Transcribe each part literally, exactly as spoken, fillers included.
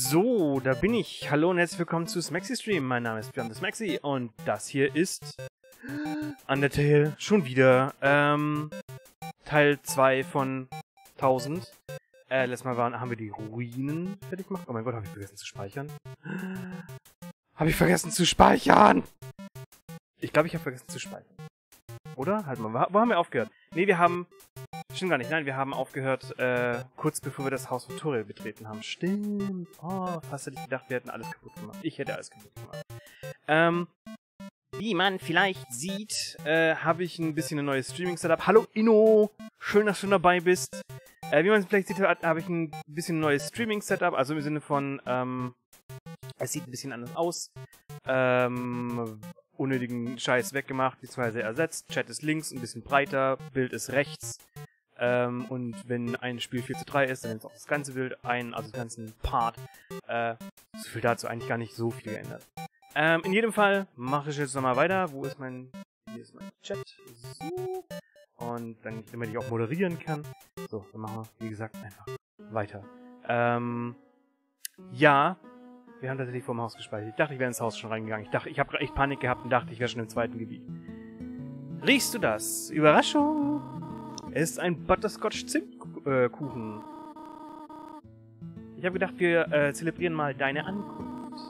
So, da bin ich. Hallo und herzlich willkommen zu Smaxy Stream. Mein Name ist Björn Smaxy und das hier ist Undertale. Schon wieder. Ähm, Teil zwei von tausend. Äh, letztes Mal waren, haben wir die Ruinen fertig gemacht. Oh mein Gott, habe ich vergessen zu speichern. Habe ich vergessen zu speichern! Ich glaube, ich habe vergessen zu speichern. Oder? Halt mal, wo haben wir aufgehört? Ne, wir haben... Stimmt gar nicht, nein, wir haben aufgehört, äh, kurz bevor wir das Haus von Toriel betreten haben. Stimmt. Oh, fast hätte ich gedacht, wir hätten alles kaputt gemacht. Ich hätte alles kaputt gemacht. Ähm, wie man vielleicht sieht, äh, habe ich ein bisschen ein neues Streaming-Setup. Hallo Inno! Schön, dass du dabei bist. Äh, wie man vielleicht sieht, habe ich ein bisschen ein neues Streaming-Setup, also im Sinne von, ähm, es sieht ein bisschen anders aus. Ähm, unnötigen Scheiß weggemacht, beziehungsweise ersetzt. Chat ist links, ein bisschen breiter, Bild ist rechts. Ähm, und wenn ein Spiel vier zu drei ist, dann ist auch das ganze Bild ein, also den ganzen Part. Äh, so viel dazu, eigentlich gar nicht so viel geändert. Ähm, in jedem Fall mache ich jetzt nochmal weiter. Wo ist mein... Hier ist mein Chat. So. Und dann, damit ich auch moderieren kann. So, dann machen wir, wie gesagt, einfach weiter. Ähm, ja, wir haben tatsächlich vor dem Haus gespeichert. Ich dachte, ich wäre ins Haus schon reingegangen. Ich dachte, ich habe echt Panik gehabt und dachte, ich wäre schon im zweiten Gebiet. Riechst du das? Überraschung! Es ist ein Butterscotch-Zimtkuchen. Ich habe gedacht, wir äh, zelebrieren mal deine Ankunft.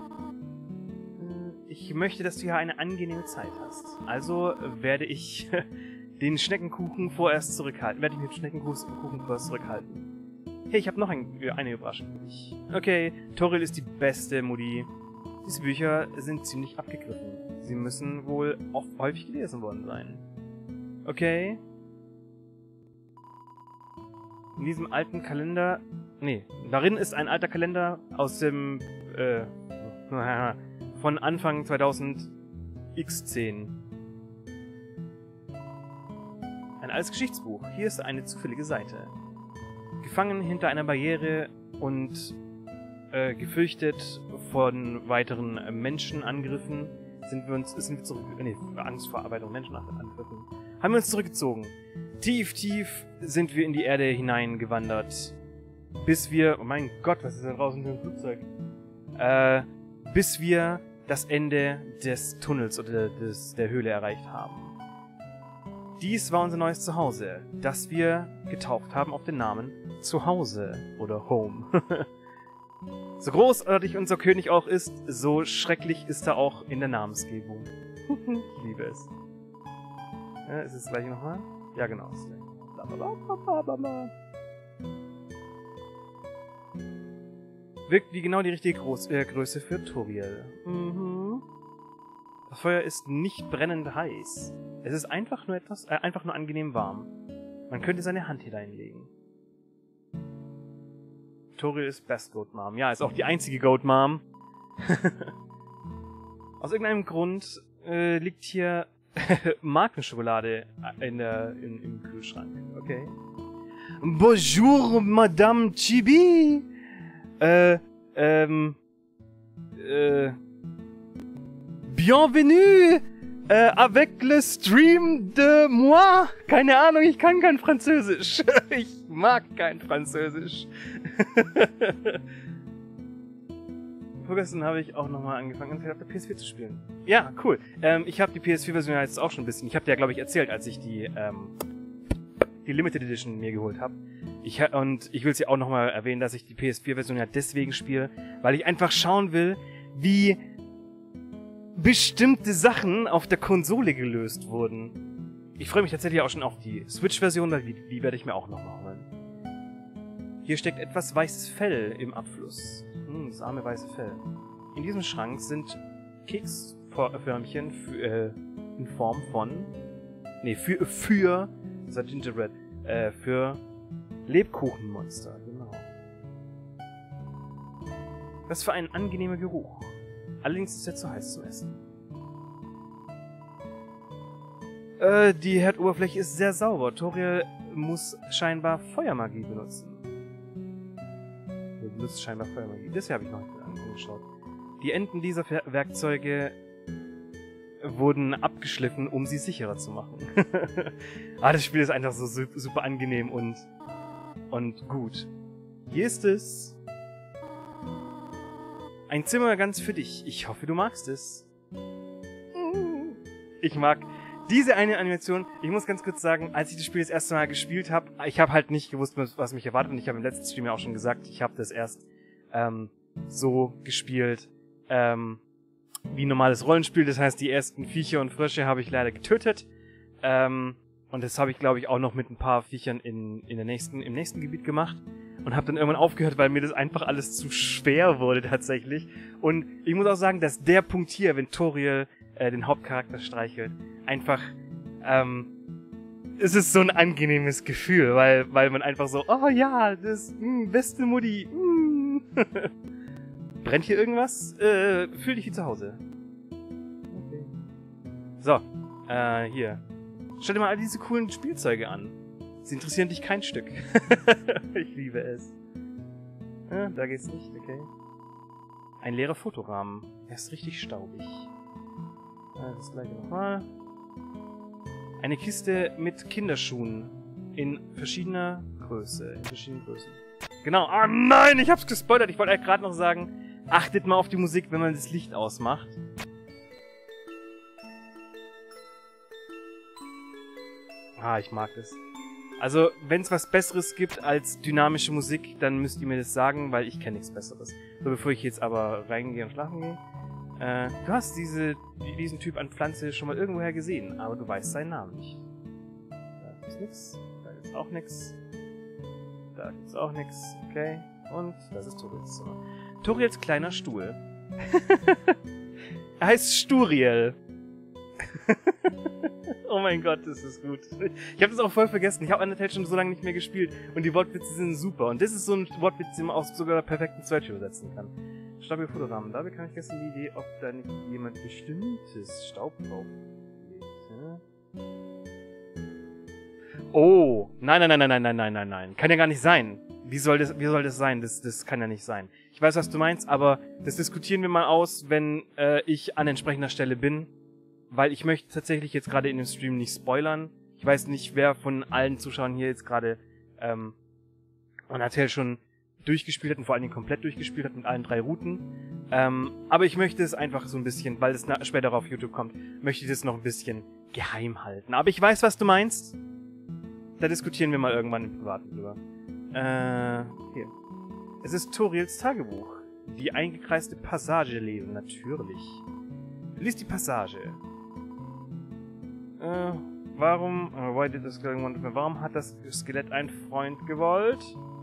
Ich möchte, dass du hier eine angenehme Zeit hast. Also werde ich den Schneckenkuchen vorerst zurückhalten. Werde ich den Schneckenkuchen vorerst zurückhalten. Hey, ich habe noch ein, eine Überraschung für dich. Okay, Toriel ist die beste Mutti. Diese Bücher sind ziemlich abgegriffen. Sie müssen wohl oft häufig gelesen worden sein. Okay. In diesem alten Kalender... Nee, darin ist ein alter Kalender aus dem... Äh, von Anfang zweitausend X zehn. Ein altes Geschichtsbuch. Hier ist eine zufällige Seite. Gefangen hinter einer Barriere und äh, gefürchtet von weiteren äh, Menschenangriffen sind wir uns... Sind wir zurück... Nee, Angst vor weiteren Menschenangriffen. Haben wir uns zurückgezogen. Tief, tief sind wir in die Erde hineingewandert. Bis wir... Oh mein Gott, was ist da draußen für ein Flugzeug? Äh, bis wir das Ende des Tunnels oder des, der Höhle erreicht haben. Dies war unser neues Zuhause, das wir getauft haben auf den Namen Zuhause oder Home. So großartig unser König auch ist, so schrecklich ist er auch in der Namensgebung. Ich liebe es. Ja, ist es gleich nochmal? Ja, genau. Wirkt wie genau die richtige Groß äh, Größe für Toriel. Mhm. Das Feuer ist nicht brennend heiß. Es ist einfach nur etwas, äh, einfach nur angenehm warm. Man könnte seine Hand hineinlegen. Toriel ist Best Goat Mom. Ja, ist auch die einzige Goat Mom. Aus irgendeinem Grund äh, liegt hier Markenschokolade in der, in, im Kühlschrank. Okay. Bonjour, Madame Chibi. Äh, ähm, äh, bienvenue äh, avec le stream de moi. Keine Ahnung, ich kann kein Französisch. Ich mag kein Französisch. Vorgestern habe ich auch nochmal angefangen, auf der P S vier zu spielen. Ja, cool. Ähm, ich habe die P S vier-Version jetzt auch schon ein bisschen... Ich habe dir ja, glaube ich, erzählt, als ich die, ähm, die Limited Edition mir geholt habe. Ich, und ich will es ja auch nochmal erwähnen, dass ich die P S vier-Version ja deswegen spiele, weil ich einfach schauen will, wie bestimmte Sachen auf der Konsole gelöst wurden. Ich freue mich tatsächlich auch schon auf die Switch-Version, weil die, die werde ich mir auch nochmal holen. Hier steckt etwas weißes Fell im Abfluss. Hm, das arme weiße Fell. In diesem Schrank sind Keksförmchen für, äh, in Form von... Nee, für, für... Das ist Gingerbread. Äh, für Lebkuchenmonster, genau. Was für ein angenehmer Geruch. Allerdings ist er zu heiß zum Essen. Äh, die Herdoberfläche ist sehr sauber. Toriel muss scheinbar Feuermagie benutzen. Benutzt scheinbar Feuermagie. Das habe ich noch nicht angeschaut. Die Enden dieser Ver Werkzeuge wurden abgeschliffen, um sie sicherer zu machen. Ah, das Spiel ist einfach so super angenehm und und gut. Hier ist es. Ein Zimmer ganz für dich. Ich hoffe, du magst es. Ich mag diese eine Animation. Ich muss ganz kurz sagen, als ich das Spiel das erste Mal gespielt habe, ich habe halt nicht gewusst, was mich erwartet. Und ich habe im letzten Stream ja auch schon gesagt, ich habe das erst ähm, so gespielt, ähm, wie ein normales Rollenspiel. Das heißt, die ersten Viecher und Frösche habe ich leider getötet. Ähm, und das habe ich, glaube ich, auch noch mit ein paar Viechern in, in der nächsten, im nächsten Gebiet gemacht. Und habe dann irgendwann aufgehört, weil mir das einfach alles zu schwer wurde tatsächlich. Und ich muss auch sagen, dass der Punkt hier, wenn Toriel äh, den Hauptcharakter streichelt, einfach, ähm, es ist so ein angenehmes Gefühl, weil, weil man einfach so, oh ja, das mh, beste Mutti. Mh. Brennt hier irgendwas? Äh, fühl dich wie zu Hause. Okay. So, äh, hier. Stell dir mal all diese coolen Spielzeuge an. Sie interessieren dich kein Stück. Ich liebe es. Ah, da geht's nicht, okay. Ein leerer Fotorahmen. Er ist richtig staubig. Ah, das gleiche nochmal. Eine Kiste mit Kinderschuhen. In verschiedener Größe. In verschiedenen Größen. Genau. Ah nein, ich hab's gespoilert. Ich wollte gerade noch sagen, achtet mal auf die Musik, wenn man das Licht ausmacht. Ah, ich mag das. Also, wenn es was Besseres gibt als dynamische Musik, dann müsst ihr mir das sagen, weil ich kenne nichts Besseres. So, bevor ich jetzt aber reingehe und schlafen gehe. Äh, du hast diese, diesen Typ an Pflanze schon mal irgendwoher gesehen, aber du weißt seinen Namen nicht. Da gibt's nix. Da gibt's auch nix. Da gibt's auch nix. Okay. Und das ist Toriels Zimmer. Toriels kleiner Stuhl. Er heißt Sturiel. Oh mein Gott, das ist gut. Ich habe das auch voll vergessen. Ich habe Undertale schon so lange nicht mehr gespielt und die Wortwitze sind super. Und das ist so ein Wortwitz, den man auch sogar perfekt ins Deutsche übersetzen kann. Stabile Fotorahmen. Da bekam ich gestern die Idee, ob da nicht jemand bestimmtes Staub drauf legt. Oh, nein, nein, nein, nein, nein, nein, nein, nein, nein. Kann ja gar nicht sein. Wie soll das, wie soll das sein? Das, das kann ja nicht sein. Ich weiß, was du meinst, aber das diskutieren wir mal aus, wenn äh, ich an entsprechender Stelle bin. Weil ich möchte tatsächlich jetzt gerade in dem Stream nicht spoilern. Ich weiß nicht, wer von allen Zuschauern hier jetzt gerade ähm, Undertale schon durchgespielt hat und vor allen Dingen komplett durchgespielt hat mit allen drei Routen. Ähm, aber ich möchte es einfach so ein bisschen, weil es später auf YouTube kommt, möchte ich das noch ein bisschen geheim halten. Aber ich weiß, was du meinst. Da diskutieren wir mal irgendwann im Privaten drüber. Äh, hier. Es ist Toriels Tagebuch. Die eingekreiste Passage lesen, natürlich. Lies die Passage. Äh, warum, uh, why did the skeleton want to, warum hat das Skelett einen Freund gewollt?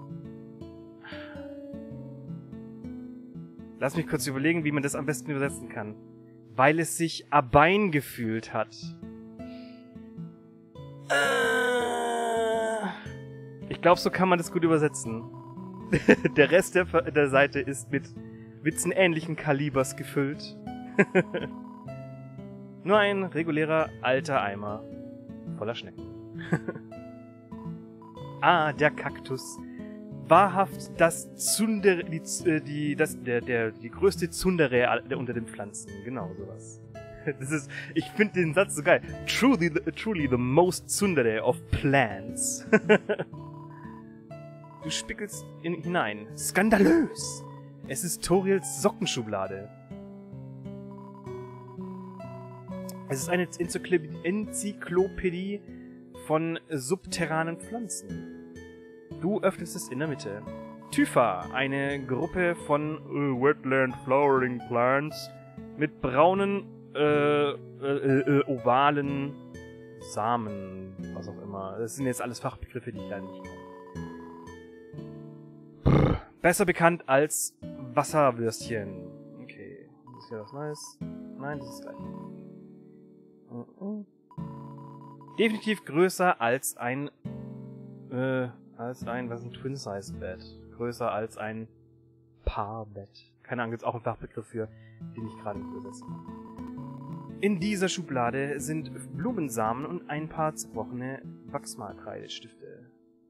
Lass mich kurz überlegen, wie man das am besten übersetzen kann. Weil es sich abein gefühlt hat. Äh, ich glaube, so kann man das gut übersetzen. Der Rest der, der Seite ist mit Witzen ähnlichen Kalibers gefüllt. Nur ein regulärer alter Eimer voller Schnecken. Ah, der Kaktus. Wahrhaft das Tsundere, die, die, das, der, der, die größte Tsundere unter den Pflanzen. Genau sowas. Das ist, ich finde den Satz so geil. Truly, truly the most Tsundere of plants. Du spickelst in, hinein. Skandalös! Es ist Toriels Sockenschublade. Es ist eine Enzyklopädie von subterranen Pflanzen. Du öffnest es in der Mitte. Typha, eine Gruppe von uh, Wetland Flowering Plants mit braunen, äh, äh, äh, ovalen Samen, was auch immer. Das sind jetzt alles Fachbegriffe, die ich leider nicht kenne. Besser bekannt als Wasserwürstchen. Okay, das ist ja was Neues. Nein, das ist gleich. Definitiv größer als ein, äh, als ein, was ist ein Twin-Size-Bett? Größer als ein Paarbett. Keine Ahnung, gibt's auch einen Fachbegriff für, den ich gerade nicht übersetzen kann. In dieser Schublade sind Blumensamen und ein paar zerbrochene Wachsmalkreidestifte.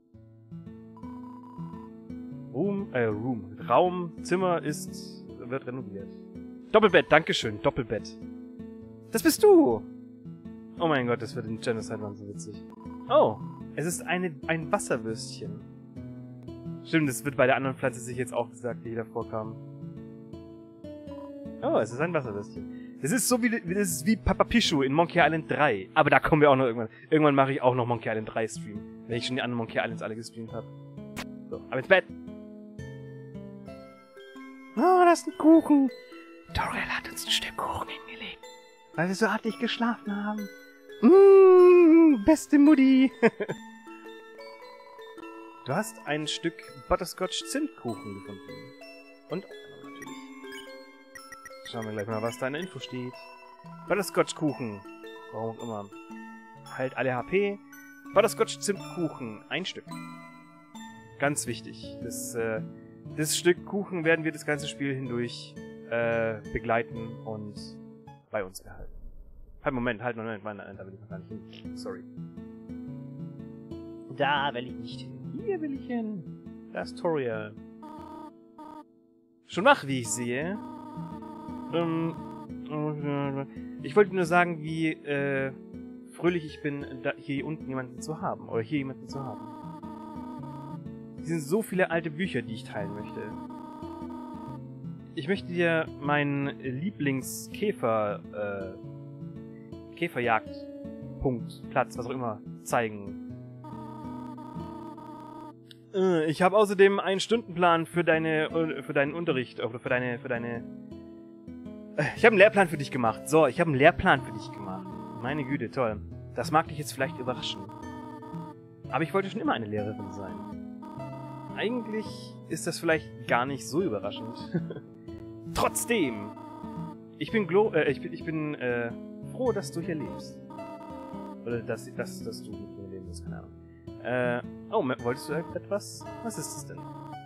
Room, äh, Room. Raum, Zimmer ist, wird renoviert. Doppelbett, dankeschön, Doppelbett. Das bist du! Oh mein Gott, das wird in Genocide Run so witzig. Oh, es ist eine, ein Wasserwürstchen. Stimmt, das wird bei der anderen Pflanze sich jetzt auch gesagt, die hier davor kam. Oh, es ist ein Wasserwürstchen. Das ist so wie, das ist wie Papa Pichu in Monkey Island drei. Aber da kommen wir auch noch irgendwann. Irgendwann mache ich auch noch Monkey Island drei Stream. Wenn ich schon die anderen Monkey Islands alle gestreamt habe. So, ab ins Bett. Oh, das ist ein Kuchen. Toriel hat uns ein Stück Kuchen hingelegt. Weil wir so artig geschlafen haben. Mmh, beste Mutti. Du hast ein Stück Butterscotch-Zimtkuchen gefunden. Und natürlich. Schauen wir gleich mal, was da in der Info steht. Butterscotch-Kuchen. Warum auch immer. Halt alle H P. Butterscotch-Zimtkuchen. Ein Stück. Ganz wichtig. Das, äh, das Stück Kuchen werden wir das ganze Spiel hindurch äh, begleiten und bei uns behalten. Halt, Moment, halt, Moment, Moment, da will ich noch gar nicht hin. Sorry. Da will ich nicht hin. Hier will ich hin. Da ist Toriel. Schon wach, wie ich sehe. Ähm, ich wollte nur sagen, wie äh, fröhlich ich bin, da hier unten jemanden zu haben. Oder hier jemanden zu haben. Es sind so viele alte Bücher, die ich teilen möchte. Ich möchte dir meinen Lieblingskäfer, äh, Käferjagdpunkt, Platz, was auch immer, zeigen. Ich habe außerdem einen Stundenplan für deine, für deinen Unterricht, oder für deine, für deine... Ich habe einen Lehrplan für dich gemacht. So, ich habe einen Lehrplan für dich gemacht. Meine Güte, toll. Das mag dich jetzt vielleicht überraschen. Aber ich wollte schon immer eine Lehrerin sein. Eigentlich ist das vielleicht gar nicht so überraschend. Trotzdem! Ich bin glo äh, ich bin, ich bin äh, froh, dass du hier lebst. Oder dass, dass, dass du mit mir leben bist, keine Ahnung. Äh, oh, wolltest du etwas? Was ist es denn?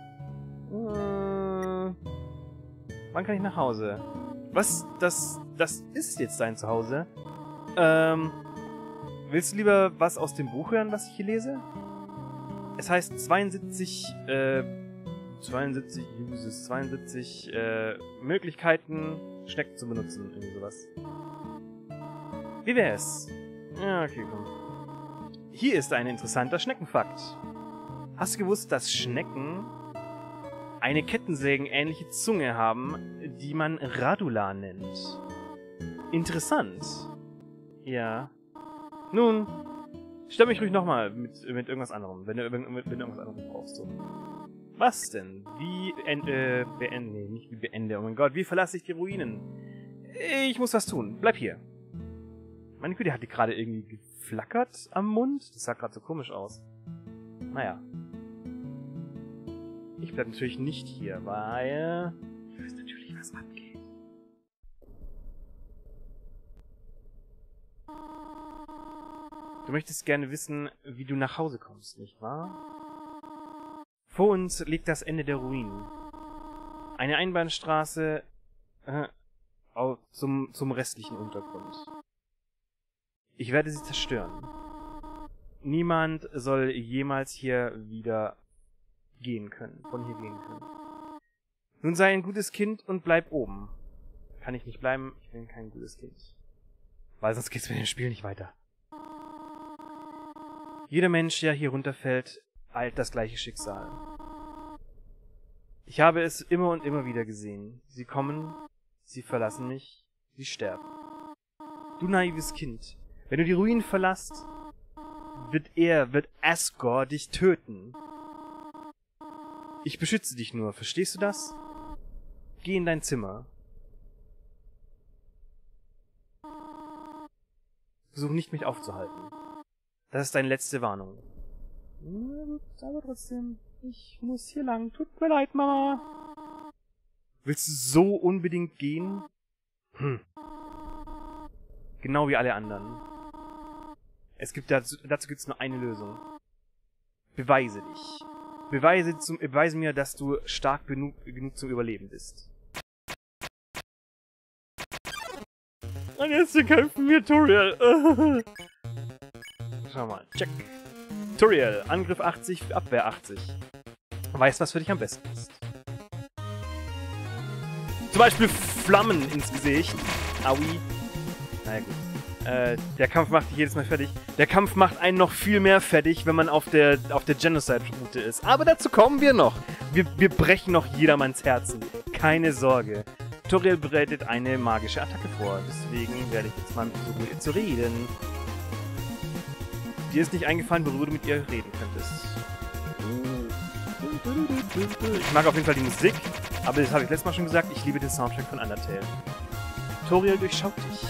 Äh, wann kann ich nach Hause? Was? Das, das ist jetzt dein Zuhause? Ähm, willst du lieber was aus dem Buch hören, was ich hier lese? Es heißt zweiundsiebzig, äh, zweiundsiebzig Uses, zweiundsiebzig, äh, Möglichkeiten, Schnecken zu benutzen, irgendwie sowas. Wie wär's? Ja, okay, komm. Hier ist ein interessanter Schneckenfakt. Hast du gewusst, dass Schnecken eine kettensägenähnliche Zunge haben, die man Radula nennt? Interessant. Ja. Nun, stell mich ruhig nochmal mit, mit irgendwas anderem, wenn du, wenn, wenn du irgendwas anderes brauchst. So. Was denn? Wie äh, beende? Nee, nicht wie beende. Oh mein Gott, wie verlasse ich die Ruinen? Ich muss was tun. Bleib hier. Meine Güte, hat die gerade irgendwie geflackert am Mund? Das sah gerade so komisch aus. Naja. Ich bleib natürlich nicht hier, weil ich weiß natürlich, was abgeht. Du möchtest gerne wissen, wie du nach Hause kommst, nicht wahr? Vor uns liegt das Ende der Ruinen. Eine Einbahnstraße äh, zum, zum restlichen Untergrund. Ich werde sie zerstören. Niemand soll jemals hier wieder gehen können, von hier gehen können. Nun sei ein gutes Kind und bleib oben. Kann ich nicht bleiben, ich bin kein gutes Kind. Weil sonst geht's mit dem Spiel nicht weiter. Jeder Mensch, der hier runterfällt, eilt das gleiche Schicksal. Ich habe es immer und immer wieder gesehen. Sie kommen, sie verlassen mich, sie sterben. Du naives Kind, wenn du die Ruinen verlässt, wird er, wird Asgore dich töten. Ich beschütze dich nur, verstehst du das? Geh in dein Zimmer. Versuch nicht, mich aufzuhalten. Das ist deine letzte Warnung. Na gut, aber trotzdem, ich muss hier lang. Tut mir leid, Mama. Willst du so unbedingt gehen? Hm. Genau wie alle anderen. Es gibt dazu, dazu gibt's nur eine Lösung. Beweise dich. Beweise, zum, beweise mir, dass du stark genug, genug zum Überleben bist. Und jetzt kämpfen wir Toriel. Schau mal, check. Toriel, Angriff achtzig, Abwehr achtzig. Weiß, was für dich am besten ist. Zum Beispiel Flammen ins Gesicht. Aui. Naja gut. Äh, der Kampf macht dich jedes Mal fertig. Der Kampf macht einen noch viel mehr fertig, wenn man auf der, auf der Genocide-Route ist. Aber dazu kommen wir noch. Wir, wir brechen noch jedermanns Herzen. Keine Sorge. Toriel bereitet eine magische Attacke vor. Deswegen werde ich jetzt mal versuchen, mit ihr zu reden. Dir ist nicht eingefallen, worüber du mit ihr reden könntest. Ich mag auf jeden Fall die Musik, aber das habe ich letztes Mal schon gesagt, ich liebe den Soundtrack von Undertale. Toriel durchschaut dich.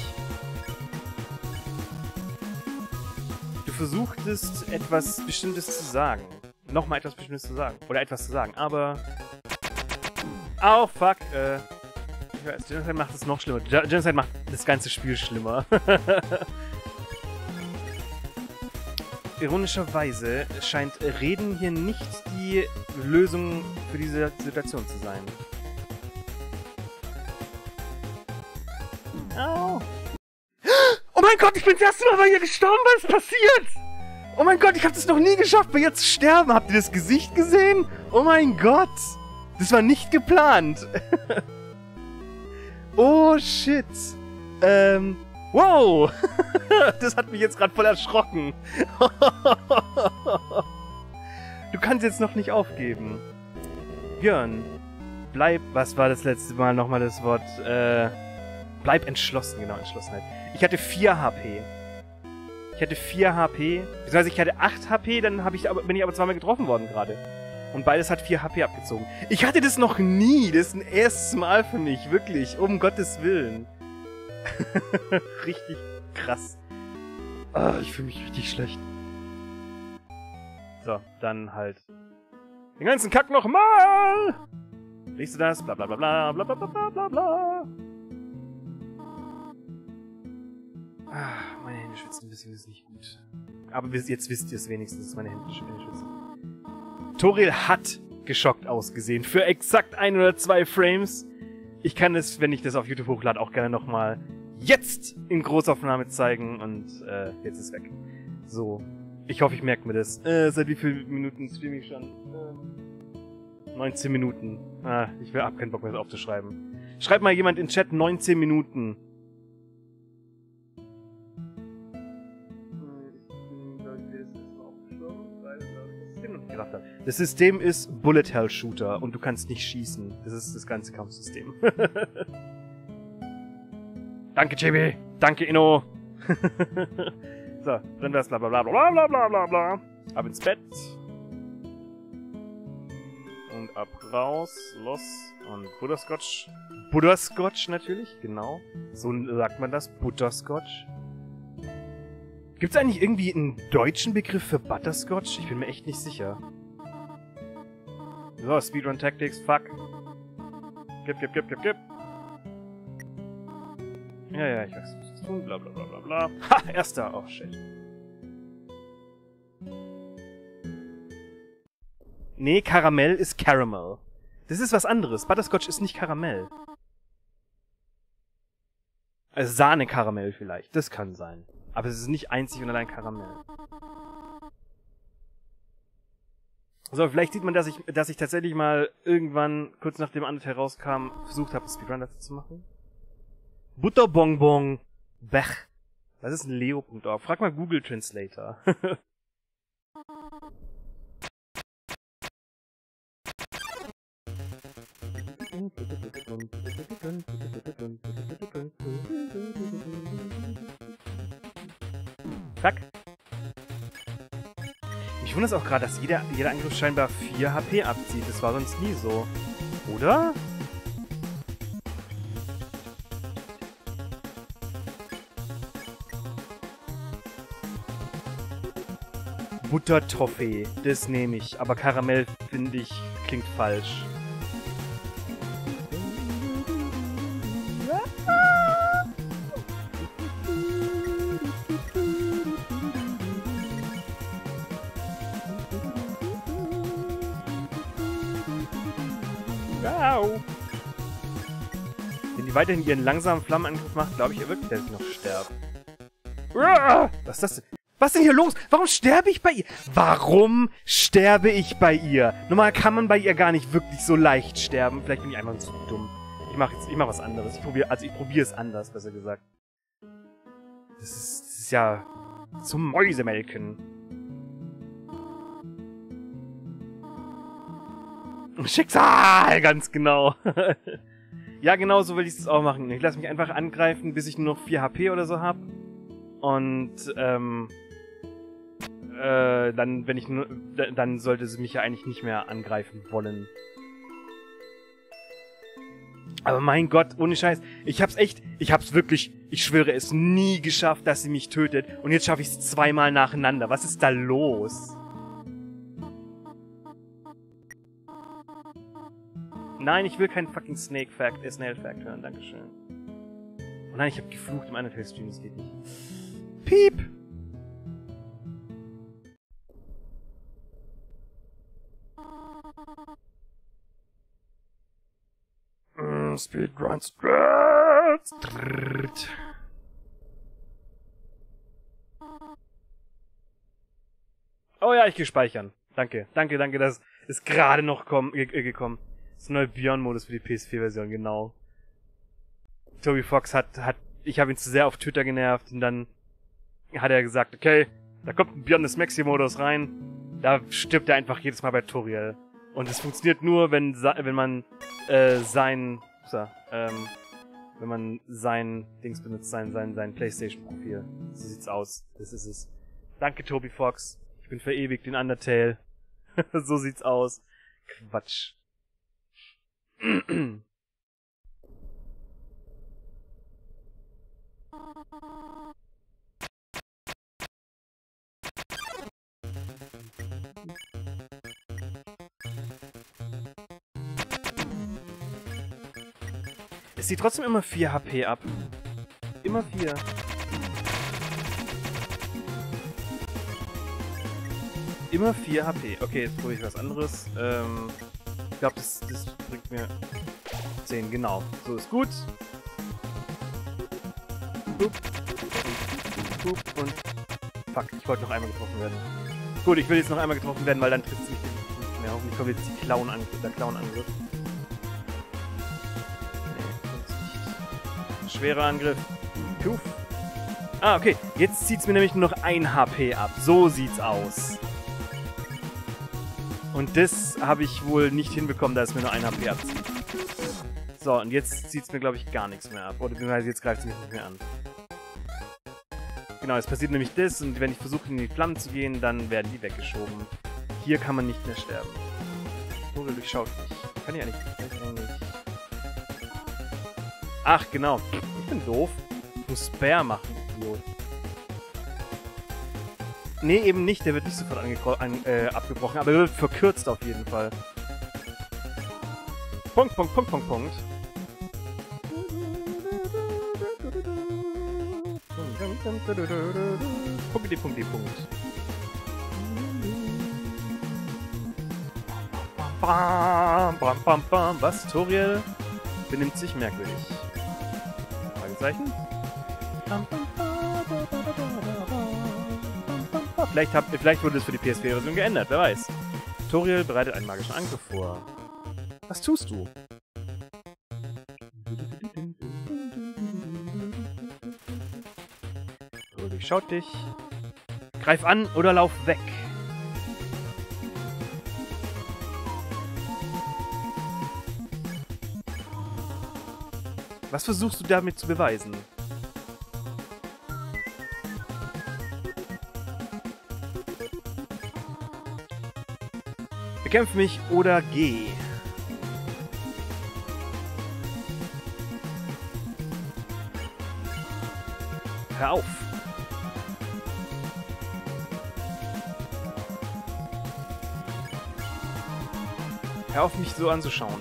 Du versuchtest, etwas Bestimmtes zu sagen. Nochmal etwas Bestimmtes zu sagen. Oder etwas zu sagen, aber... Oh, fuck. Äh, ich weiß, Genocide macht es noch schlimmer. Genocide macht das ganze Spiel schlimmer. Ironischerweise scheint Reden hier nicht die Lösung für diese Situation zu sein. Au. Oh mein Gott, ich bin das erste Mal bei ihr gestorben, was ist passiert? Oh mein Gott, ich habe das noch nie geschafft, bei ihr zu sterben. Habt ihr das Gesicht gesehen? Oh mein Gott. Das war nicht geplant. Oh shit. Ähm... Wow! Das hat mich jetzt gerade voll erschrocken. Du kannst jetzt noch nicht aufgeben. Björn, bleib... Was war das letzte Mal nochmal das Wort? Äh, bleib entschlossen, genau, Entschlossenheit. Ich hatte vier H P. Ich hatte vier H P. Beziehungsweise ich hatte acht H P, dann hab ich aber, bin ich aber zweimal getroffen worden gerade. Und beides hat vier H P abgezogen. Ich hatte das noch nie. Das ist ein erstes Mal für mich. Wirklich. Um Gottes Willen. Richtig krass. Oh, ich fühle mich richtig schlecht. So, dann halt den ganzen Kack nochmal! Liest du das? Bla bla bla bla bla bla bla bla bla. Ah, meine Hände schwitzen ein bisschen, das ist nicht gut. Aber jetzt wisst ihr es wenigstens, dass meine Hände schwitzen. Toriel hat geschockt ausgesehen. Für exakt ein oder zwei Frames. Ich kann es, wenn ich das auf YouTube hochlade, auch gerne nochmal jetzt in Großaufnahme zeigen. Und äh, jetzt ist weg. So. Ich hoffe, ich merke mir das. Äh, seit wie vielen Minuten streame ich schon? Äh, neunzehn Minuten. Ah, ich will, hab keinen Bock mehr, das aufzuschreiben. Schreibt mal jemand in den Chat neunzehn Minuten. Das System ist Bullet Hell Shooter und du kannst nicht schießen. Das ist das ganze Kampfsystem. Danke, J B. Danke, Inno. So, dann wär's bla bla bla bla bla bla bla bla. Ab ins Bett. Und ab raus, los. Und Butterscotch. Butterscotch natürlich, genau. So sagt man das, Butterscotch. Gibt's eigentlich irgendwie einen deutschen Begriff für Butterscotch? Ich bin mir echt nicht sicher. So, Speedrun Tactics, fuck. Gib, gib, gib, gib, gib. Ja, ja, ich weiß, was ich tun. Bla, bla, bla, bla, bla. Ha, erster. Oh, shit. Nee, Karamell ist Caramel. Das ist was anderes. Butterscotch ist nicht Karamell. Also Sahne-Karamell vielleicht. Das kann sein. Aber es ist nicht einzig und allein Karamell. So, vielleicht sieht man, dass ich, dass ich tatsächlich mal irgendwann, kurz nachdem Undertale rauskam, versucht habe, einen Speedrun dazu zu machen. Butterbonbon Bech. Das ist ein Leo.org. Frag mal Google Translator. Fuck. Ich wundere es auch gerade, dass jeder, jeder Angriff scheinbar vier H P abzieht. Das war sonst nie so. Oder? Buttertoffee. Das nehme ich. Aber Karamell, finde ich, klingt falsch. Au. Wenn die weiterhin ihren langsamen Flammenangriff macht, glaube ich, wirklich, dass ich noch sterbe. Was ist das denn? Was ist denn hier los? Warum sterbe ich bei ihr? Warum sterbe ich bei ihr? Normal kann man bei ihr gar nicht wirklich so leicht sterben. Vielleicht bin ich einfach zu dumm. Ich mache jetzt, ich mache was anderes. Ich probiere, also ich probiere es anders, besser gesagt. Das ist, das ist ja zum Mäusemelken. Schicksal, ganz genau. Ja, genau so will ich es auch machen. Ich lasse mich einfach angreifen, bis ich nur noch vier H P oder so habe. Und, ähm... Äh, dann, wenn ich nur... Dann sollte sie mich ja eigentlich nicht mehr angreifen wollen. Aber mein Gott, ohne Scheiß. Ich hab's echt... Ich hab's wirklich... Ich schwöre es nie geschafft, dass sie mich tötet. Und jetzt schaffe ich es zweimal nacheinander. Was ist da los? Nein, ich will keinen fucking Snake Fact, äh, Snail Fact hören. Dankeschön. Oh nein, ich hab geflucht im Undertale Stream. Das geht nicht. Piep! Mm, Speedrun Strats. Oh ja, ich gehe speichern. Danke, danke, danke, das ist gerade noch komm, äh, gekommen. Das ist ein neuer Beyond-Modus für die P S vier Version, genau. Toby Fox hat, hat, ich habe ihn zu sehr auf Twitter genervt und dann hat er gesagt, okay, da kommt ein Beyond the Maxi-Modus rein, da stirbt er einfach jedes Mal bei Toriel. Und es funktioniert nur, wenn, wenn man, äh, sein, so, ähm, wenn man sein Dings benutzt, sein, sein, sein PlayStation-Profil. So sieht's aus. Das ist es. Danke, Toby Fox. Ich bin verewigt in Undertale. So sieht's aus. Quatsch. Es zieht trotzdem immer vier H P ab. Immer vier. Immer vier H P. Okay, jetzt probiere ich was anderes. Ähm, ich glaube, das, das bringt mir zehn. Genau. So ist gut. Boop. Boop. Und... Fuck, ich wollte noch einmal getroffen werden. Gut, ich will jetzt noch einmal getroffen werden, weil dann trifft es mich nicht mehr. Hoffentlich kommt jetzt die Clown-Angriff, der Clown-Angriff. Schwerer Angriff. Puff. Ah, okay. Jetzt zieht es mir nämlich nur noch ein H P ab. So sieht's aus. Und das habe ich wohl nicht hinbekommen, dass es mir nur ein H P abzieht. So, und jetzt zieht es mir, glaube ich, gar nichts mehr ab. Oder beziehungsweise jetzt greift es mich nicht mehr an. Genau, es passiert nämlich das, und wenn ich versuche, in die Flammen zu gehen, dann werden die weggeschoben. Hier kann man nicht mehr sterben. Vogel durchschaut mich. Kann ich ja nicht. Ach, genau. Ich bin doof. Ich muss Spare machen, Idiot. Nee, eben nicht. Der wird nicht sofort an, äh, abgebrochen, aber er wird verkürzt auf jeden Fall. Punkt, Punkt, Punkt, Punkt, Punkt. Punkti, Punkti, Punkt. Bam, bam, bam, bam. Was? Toriel benimmt sich merkwürdig. Fragezeichen? Vielleicht, hab, vielleicht wurde es für die P S vier Version geändert, wer weiß. Toriel bereitet einen magischen Angriff vor. Was tust du? Toriel durchschaut dich. Greif an oder lauf weg. Was versuchst du damit zu beweisen? Bekämpf mich oder geh. Hör auf. Hör auf, mich so anzuschauen.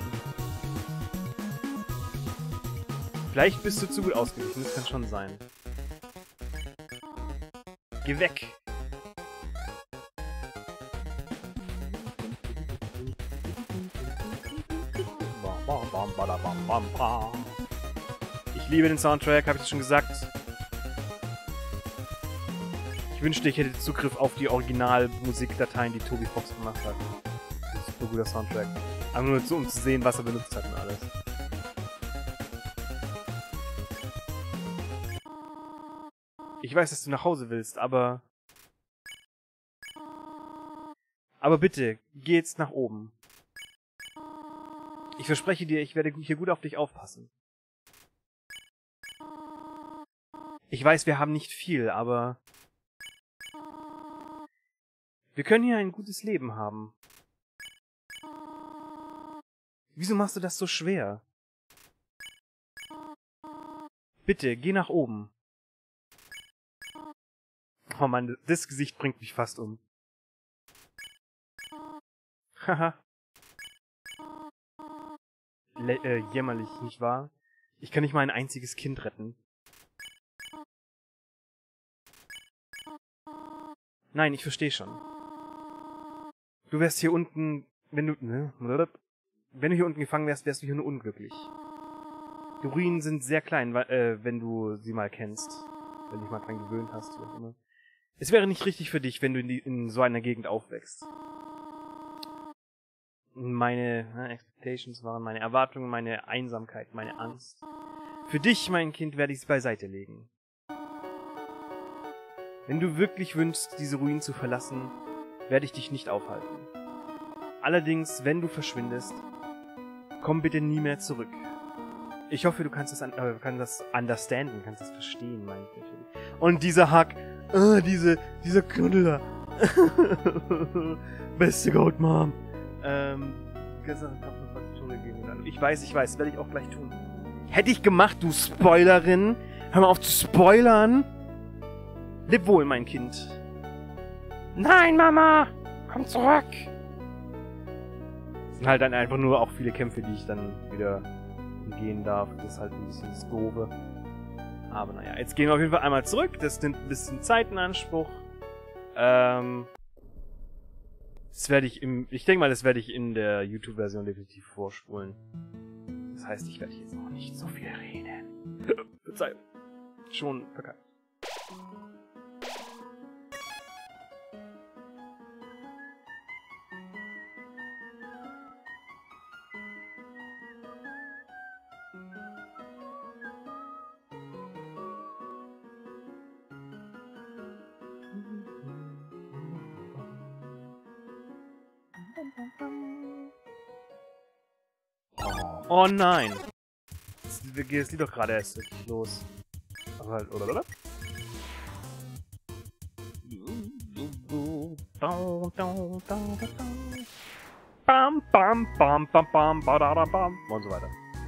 Vielleicht bist du zu gut ausgewichen, das kann schon sein. Geh weg! Ich liebe den Soundtrack, habe ich das schon gesagt. Ich wünschte, ich hätte Zugriff auf die Originalmusikdateien, die Toby Fox gemacht hat. Das ist ein super guter Soundtrack. Aber nur so, um zu sehen, was er benutzt hat und alles. Ich weiß, dass du nach Hause willst, aber... Aber bitte, geh jetzt nach oben. Ich verspreche dir, ich werde hier gut auf dich aufpassen. Ich weiß, wir haben nicht viel, aber wir können hier ein gutes Leben haben. Wieso machst du das so schwer? Bitte, geh nach oben. Oh Mann, das Gesicht bringt mich fast um. Haha. äh, jämmerlich, nicht wahr? Ich kann nicht mal ein einziges Kind retten. Nein, ich verstehe schon. Du wärst hier unten, wenn du, ne, wenn du hier unten gefangen wärst, wärst du hier nur unglücklich. Die Ruinen sind sehr klein, äh, wenn du sie mal kennst. Wenn du dich mal dran gewöhnt hast, wie auch immer. Es wäre nicht richtig für dich, wenn du in, die, in so einer Gegend aufwächst. Meine ne, Expectations waren meine Erwartungen, meine Einsamkeit, meine Angst. Für dich, mein Kind, werde ich es beiseite legen. Wenn du wirklich wünschst, diese Ruinen zu verlassen, werde ich dich nicht aufhalten. Allerdings, wenn du verschwindest, komm bitte nie mehr zurück. Ich hoffe, du kannst das, äh, kannst das understanden, kannst das verstehen, meine ich natürlich. Und dieser Hack, äh, diese, dieser Knuddler. Beste Goat Mom. Ähm, ich weiß, ich weiß, das werde ich auch gleich tun. Hätte ich gemacht, du Spoilerin. Hör mal auf zu spoilern. Leb wohl, mein Kind. Nein, Mama! Komm zurück! Es sind halt dann einfach nur auch viele Kämpfe, die ich dann wieder umgehen darf. Das ist halt ein bisschen das Doofe. Aber naja, jetzt gehen wir auf jeden Fall einmal zurück. Das nimmt ein bisschen Zeit in Anspruch. Ähm... Das werde ich im... Ich denke mal, das werde ich in der YouTube-Version definitiv vorspulen. Das heißt, ich werde jetzt auch nicht so viel reden. Verzeihung. Schon verkackt. Oh nein! Das Lied doch gerade erst richtig los. Aber halt, oder, oder? Bam, bam, bam, bam, bam, badada, bam. Und so weiter.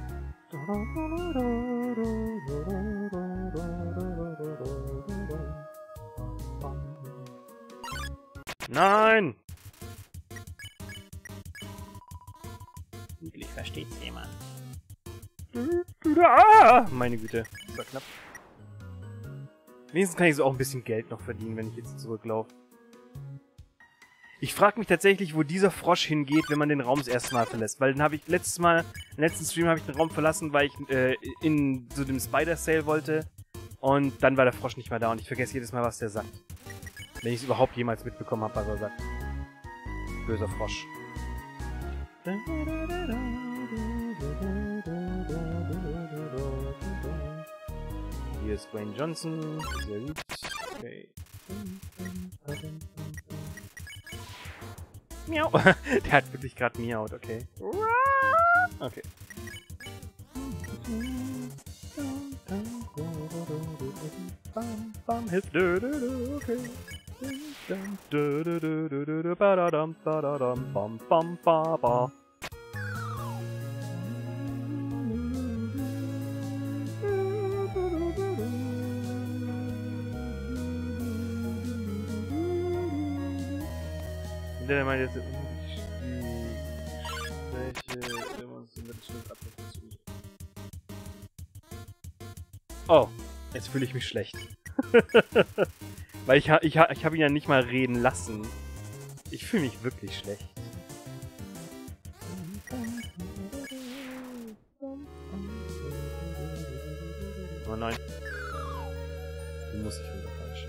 Nein! Endlich versteht's jemand. Ah, meine Güte, das war knapp. Wenigstens kann ich so auch ein bisschen Geld noch verdienen, wenn ich jetzt zurücklaufe. Ich frage mich tatsächlich, wo dieser Frosch hingeht, wenn man den Raum das erste Mal verlässt. Weil dann habe ich letztes Mal, im letzten Stream habe ich den Raum verlassen, weil ich äh, in so dem Spider-Sale wollte. Und dann war der Frosch nicht mehr da und ich vergesse jedes Mal, was der sagt. Wenn ich es überhaupt jemals mitbekommen habe, was er sagt. Böser Frosch. Hier ist Dwayne Johnson. Sehr gut. Okay. Miau. Der hat wirklich gerade miaut, okay. Okay. Hilf. Okay. Der meint jetzt die Schwäche immer so mit Schnitt ab. Oh, jetzt fühle ich mich schlecht. Weil ich, ha ich, ha ich habe ihn ja nicht mal reden lassen. Ich fühle mich wirklich schlecht. Oh nein. Den muss ich wieder falsch.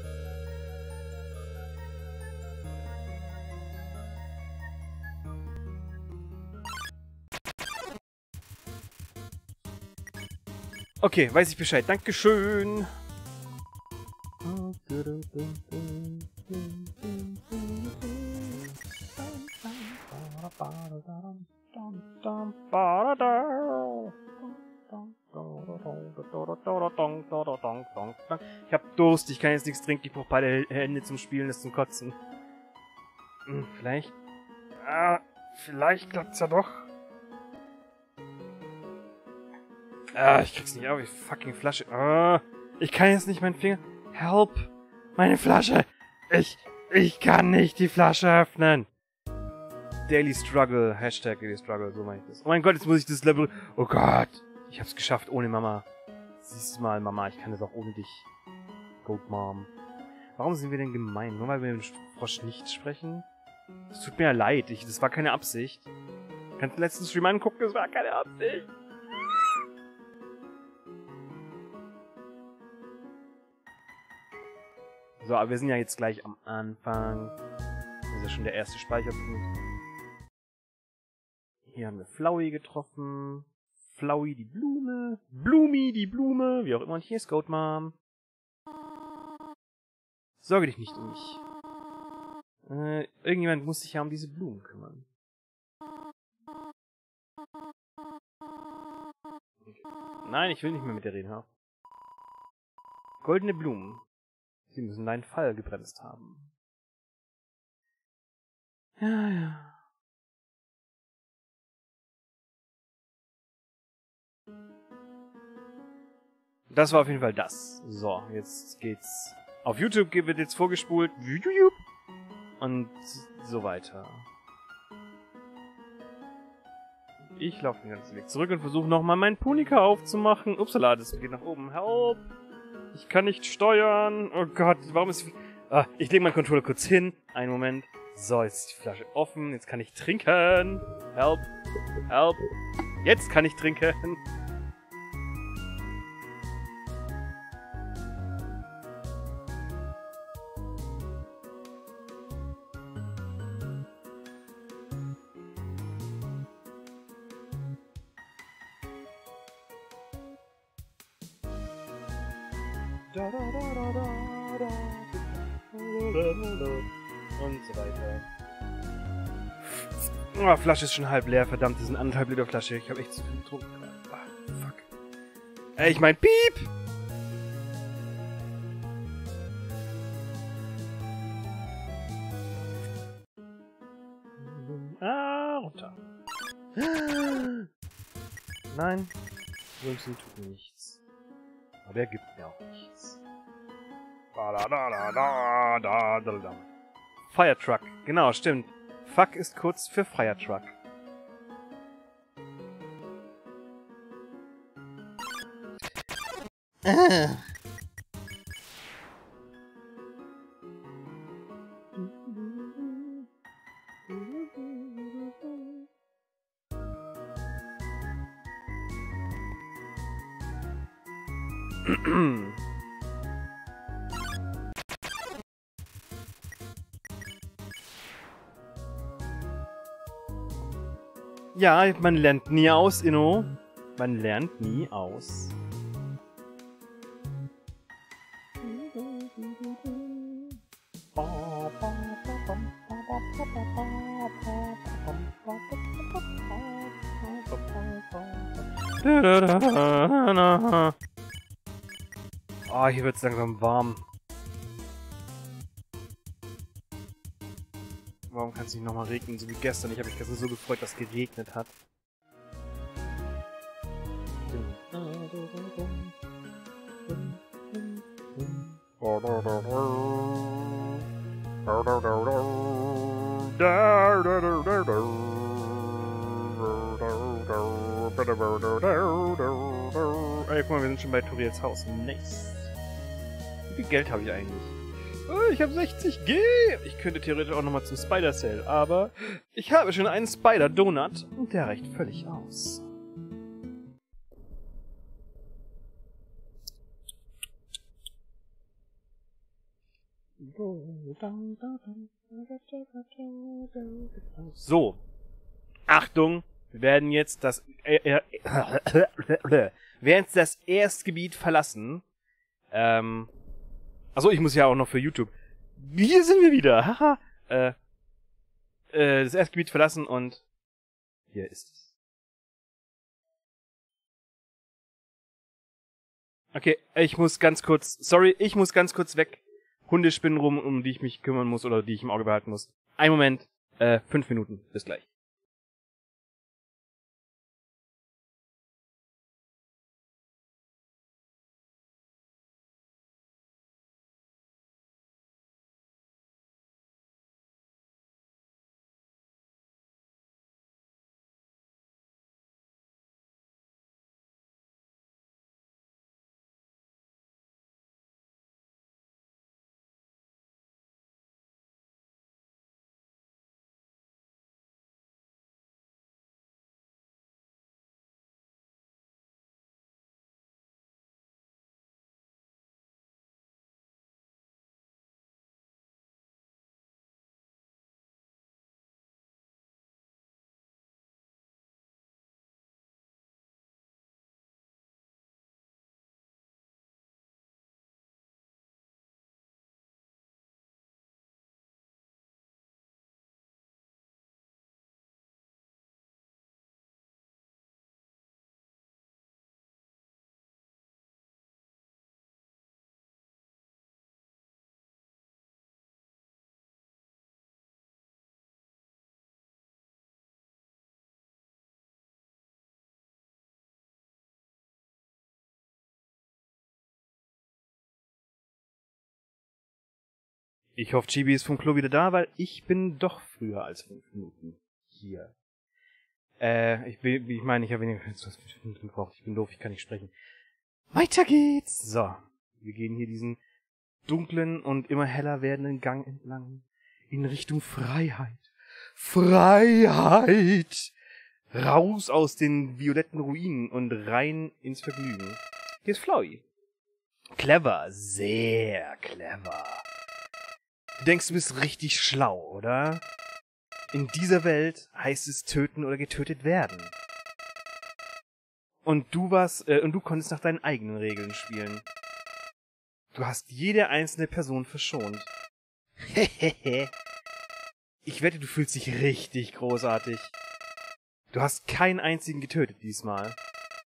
Okay, weiß ich Bescheid. Dankeschön. Ich hab Durst, ich kann jetzt nichts trinken, ich brauche beide Hände zum Spielen, das zum Kotzen. Hm, vielleicht... Ah, vielleicht klappt's ja doch. Ah, ich krieg's nicht auf, die fucking Flasche. Ah, ich kann jetzt nicht meinen Finger... Help! Meine Flasche! Ich... Ich kann nicht die Flasche öffnen! Daily Struggle, Hashtag Daily Struggle, so meine ich das. Oh mein Gott, jetzt muss ich das Level... Oh Gott! Ich hab's geschafft ohne Mama. Siehst du mal, Mama, ich kann das auch ohne dich. Goat Mom. Warum sind wir denn gemein? Nur weil wir mit dem Frosch nicht sprechen? Es tut mir ja leid, ich, das war keine Absicht. Kannst du den letzten Stream angucken, das war keine Absicht. So, aber wir sind ja jetzt gleich am Anfang. Das ist ja schon der erste Speicherpunkt. Hier haben wir Flowey getroffen. Flowey die Blume. Blumi die Blume. Wie auch immer. Und hier ist Goat Mom. Sorge dich nicht um mich. Äh, irgendjemand muss sich ja um diese Blumen kümmern. Okay. Nein, ich will nicht mehr mit dir reden, hör. Goldene Blumen. Sie müssen deinen Fall gebremst haben. Ja, ja. Das war auf jeden Fall das. So, jetzt geht's. Auf YouTube wird jetzt vorgespult. Und so weiter. Ich laufe den ganzen Weg zurück und versuche nochmal meinen Punika aufzumachen. Upsala, das geht nach oben. Help! Ich kann nicht steuern. Oh Gott, warum ist... Ah, ich lege meinen Controller kurz hin. Einen Moment. So, jetzt ist die Flasche offen. Jetzt kann ich trinken. Help! Help! Jetzt kann ich trinken. Und so weiter. Oh, Flasche ist schon halb leer, verdammt, das sind anderthalb Liter Flasche. Ich habe echt zu viel getrunken. Oh, fuck. Ey, ich mein, piep! Ah, runter. Nein, Wilson tut mir nichts. Aber er gibt mir auch nichts. Fire Truck, genau, stimmt. Fuck ist kurz für Fire Truck. Äh. Ja, man lernt nie aus, Inno. Man lernt nie aus. Oh, hier wird's langsam warm. Warum kann es nicht nochmal regnen, so wie gestern? Ich habe mich gestern so gefreut, dass es geregnet hat. Ey, guck mal, wir sind schon bei Turiels Haus. Nice. Wie viel Geld habe ich eigentlich? Oh, ich habe sechzig G. Ich könnte theoretisch auch nochmal zum Spider Sale, aber ich habe schon einen Spider Donut und der reicht völlig aus. So. Achtung, wir werden jetzt das äh, äh, wir werden jetzt das Erstgebiet verlassen. Ähm Achso, ich muss ja auch noch für YouTube. Hier sind wir wieder. Haha. äh, äh, das Erstgebiet verlassen und hier ist es. Okay, ich muss ganz kurz, sorry, ich muss ganz kurz weg. Hunde spinnen rum, um die ich mich kümmern muss oder die ich im Auge behalten muss. Ein Moment, äh, fünf Minuten, bis gleich. Ich hoffe, Chibi ist vom Klo wieder da, weil ich bin doch früher als fünf Minuten hier. Äh, ich bin, ich meine, ich habe weniger als fünf Minuten gebraucht. Ich bin doof, ich kann nicht sprechen. Weiter geht's! So, wir gehen hier diesen dunklen und immer heller werdenden Gang entlang in Richtung Freiheit. Freiheit! Raus aus den violetten Ruinen und rein ins Vergnügen. Hier ist Flowey. Clever, sehr clever. Du denkst, du bist richtig schlau, oder? In dieser Welt heißt es töten oder getötet werden. Und du warst, äh, und du konntest nach deinen eigenen Regeln spielen. Du hast jede einzelne Person verschont. Hehehe. Ich wette, du fühlst dich richtig großartig. Du hast keinen einzigen getötet diesmal.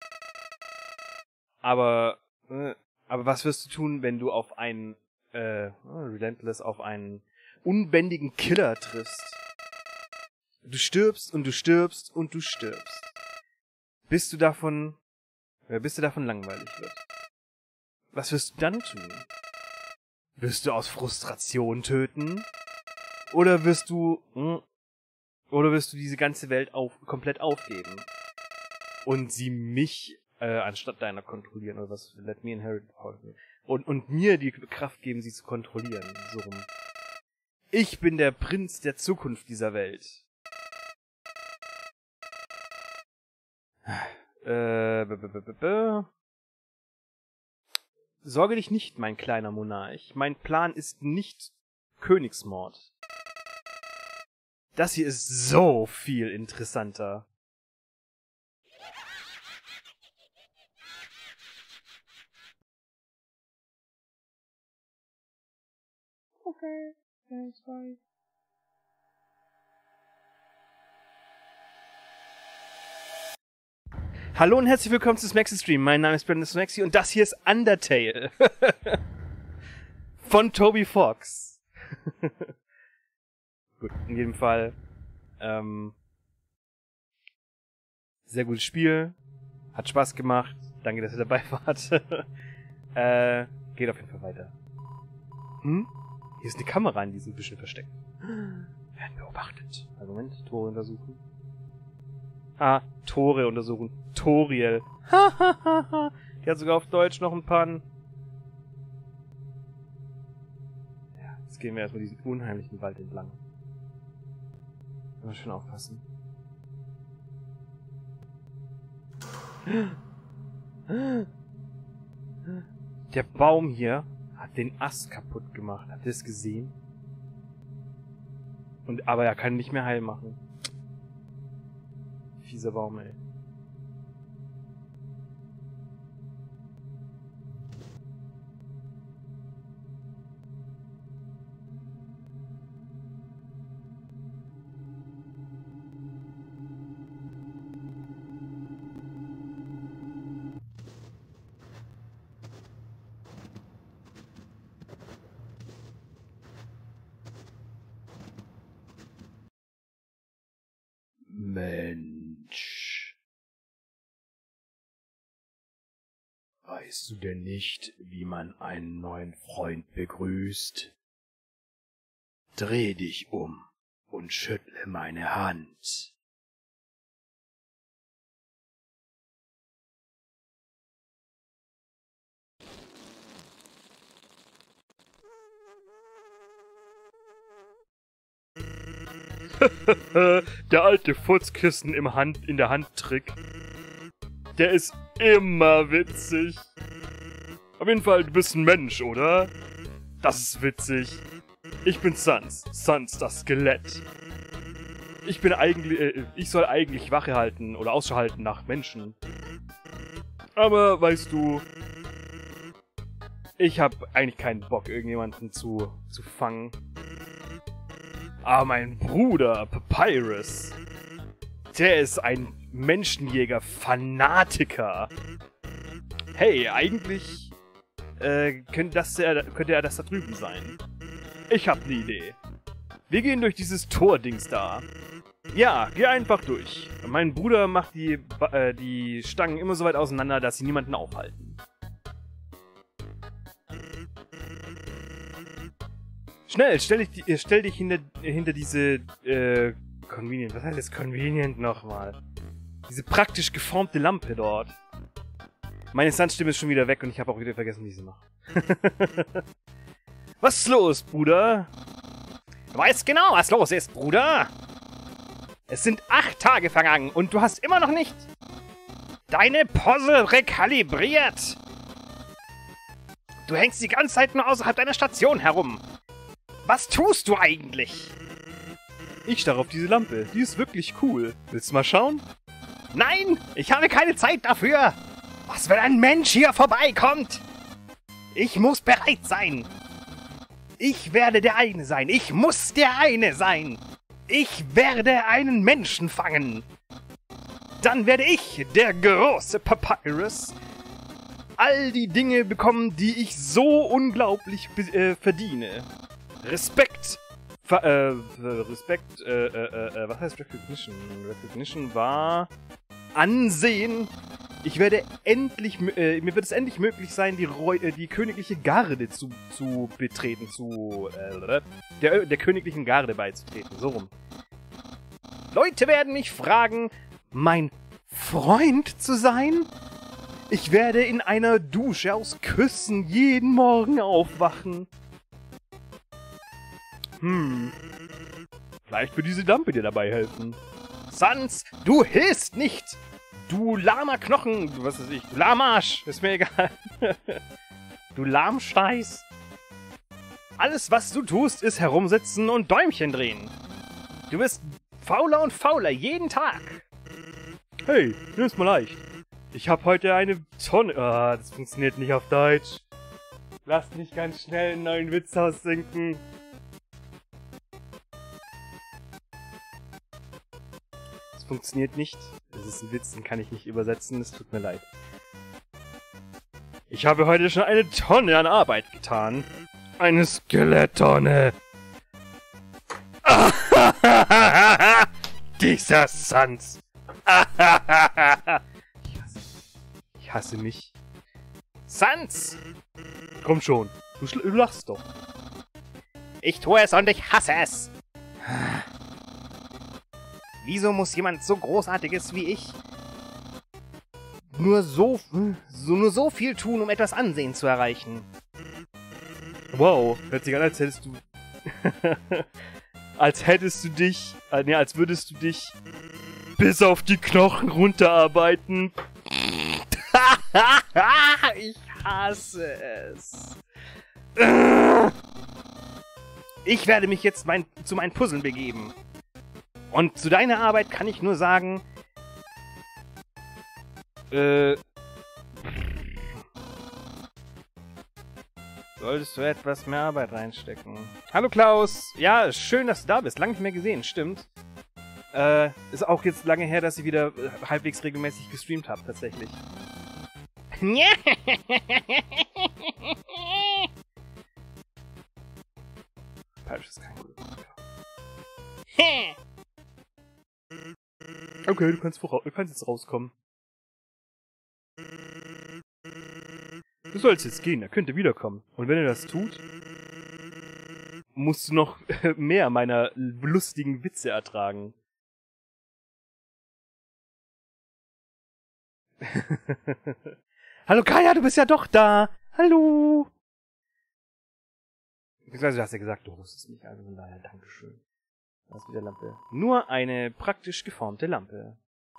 Aber, äh, aber was wirst du tun, wenn du auf einen, äh, Relentless, auf einen unbändigen Killer triffst? Du stirbst und du stirbst und du stirbst. Bis du davon, äh, bis du davon langweilig wird. Was wirst du dann tun? Wirst du aus Frustration töten? Oder wirst du, mh, oder wirst du diese ganze Welt auf, komplett aufgeben? Und sie mich, äh, anstatt deiner kontrollieren, oder was? Let me inherit the power. Und, und mir die Kraft geben, sie zu kontrollieren. So rum. Ich bin der Prinz der Zukunft dieser Welt. Äh, b -b -b -b -b. Sorge dich nicht, mein kleiner Monarch. Mein Plan ist nicht Königsmord. Das hier ist so viel interessanter. Okay, that's fine. Hallo und herzlich willkommen zu Smaxy Stream. Mein Name ist Brandon Smaxy und das hier ist Undertale. Von Toby Fox. Gut, in jedem Fall. Ähm, sehr gutes Spiel. Hat Spaß gemacht. Danke, dass ihr dabei wart. äh, geht auf jeden Fall weiter. Hm? Hier ist eine Kamera in diesem bisschen versteckt. Werden beobachtet. Also Moment, Tore untersuchen. Ah, Tore untersuchen. Toriel. Hahaha. Die hat sogar auf Deutsch noch ein Pan. Ja, jetzt gehen wir erstmal diesen unheimlichen Wald entlang. Mal schön aufpassen. Der Baum hier hat den Ast kaputt gemacht. Habt ihr es gesehen? Und, aber er kann nicht mehr heil machen. Fieser Baum, ey. Mensch. Weißt du denn nicht, wie man einen neuen Freund begrüßt? Dreh dich um und schüttle meine Hand. Der alte Furzkissen im Hand, in der Hand-Trick. Der ist immer witzig. Auf jeden Fall, du bist ein Mensch, oder? Das ist witzig. Ich bin Sans. Sans, das Skelett. Ich bin eigentlich, äh, ich soll eigentlich Wache halten oder Ausschau halten nach Menschen. Aber, weißt du, ich habe eigentlich keinen Bock, irgendjemanden zu, zu fangen. Aber mein Bruder, Papyrus, der ist ein Menschenjäger-Fanatiker. Hey, eigentlich äh, könnte, das, könnte er das da drüben sein. Ich hab ne Idee. Wir gehen durch dieses Tordings da. Ja, geh einfach durch. Mein Bruder macht die, äh, die Stangen immer so weit auseinander, dass sie niemanden aufhalten. Schnell, stell dich, äh, stell dich hinter, hinter diese, äh, Convenient. Was heißt jetzt Convenient nochmal? Diese praktisch geformte Lampe dort. Meine Sans-Stimme ist schon wieder weg und ich habe auch wieder vergessen, wie sie macht. Was ist los, Bruder? Du weißt genau, was los ist, Bruder. Es sind acht Tage vergangen und du hast immer noch nicht deine Puzzle rekalibriert. Du hängst die ganze Zeit nur außerhalb deiner Station herum. Was tust du eigentlich? Ich starre auf diese Lampe. Die ist wirklich cool. Willst du mal schauen? Nein, ich habe keine Zeit dafür. Was, wenn ein Mensch hier vorbeikommt? Ich muss bereit sein. Ich werde der eine sein. Ich muss der eine sein. Ich werde einen Menschen fangen. Dann werde ich, der große Papyrus, all die Dinge bekommen, die ich so unglaublich äh, verdiene. Respekt. Ver äh, Respekt, äh, äh, äh, was heißt Recognition? Recognition war Ansehen. Ich werde endlich, äh, mir wird es endlich möglich sein, die, Reu äh, die königliche Garde zu, zu betreten, zu, äh, der, der königlichen Garde beizutreten, so rum. Leute werden mich fragen, mein Freund zu sein? Ich werde in einer Dusche aus Küssen jeden Morgen aufwachen. Hm. Vielleicht wird diese Lampe dir dabei helfen. Sans, du hilfst nicht! Du lahmer Knochen, was weiß ich, du Lahmarsch, ist mir egal. Du Lahmsteiß. Alles, was du tust, ist herumsitzen und Däumchen drehen. Du bist fauler und fauler, jeden Tag. Hey, nimm's mal leicht. Ich hab heute eine Tonne... Ah, das funktioniert nicht auf Deutsch. Lass mich ganz schnell einen neuen Witz ausdenken. Das funktioniert nicht. Das ist ein Witz, den kann ich nicht übersetzen, es tut mir leid. Ich habe heute schon eine Tonne an Arbeit getan. Eine Skeletttonne. Dieser Sans. ich, hasse, ich hasse mich. Sans! Komm schon, du, du lachst doch. Ich tue es und ich hasse es. Wieso muss jemand so Großartiges wie ich nur so, so, nur so viel tun, um etwas Ansehen zu erreichen? Wow, hört sich an, als hättest du... als hättest du dich... Äh, nee, als würdest du dich bis auf die Knochen runterarbeiten. Ich hasse es. Ich werde mich jetzt mein, zu meinen Puzzeln begeben. Und zu deiner Arbeit kann ich nur sagen... Äh... Solltest du etwas mehr Arbeit reinstecken. Hallo Klaus! Ja, schön, dass du da bist. Lange nicht mehr gesehen, stimmt. Äh, ist auch jetzt lange her, dass ich wieder äh, halbwegs regelmäßig gestreamt habe, tatsächlich. Falsch ist kein guter Punkt. Okay, du kannst, du kannst jetzt rauskommen. Du sollst jetzt gehen, er könnte wiederkommen. Und wenn er das tut, musst du noch mehr meiner lustigen Witze ertragen. Hallo Kaya, du bist ja doch da. Hallo. Beziehungsweise du hast ja gesagt, du wusstest nicht. Also von daher, Dankeschön. Da ist wieder Lampe. Nur eine praktisch geformte Lampe.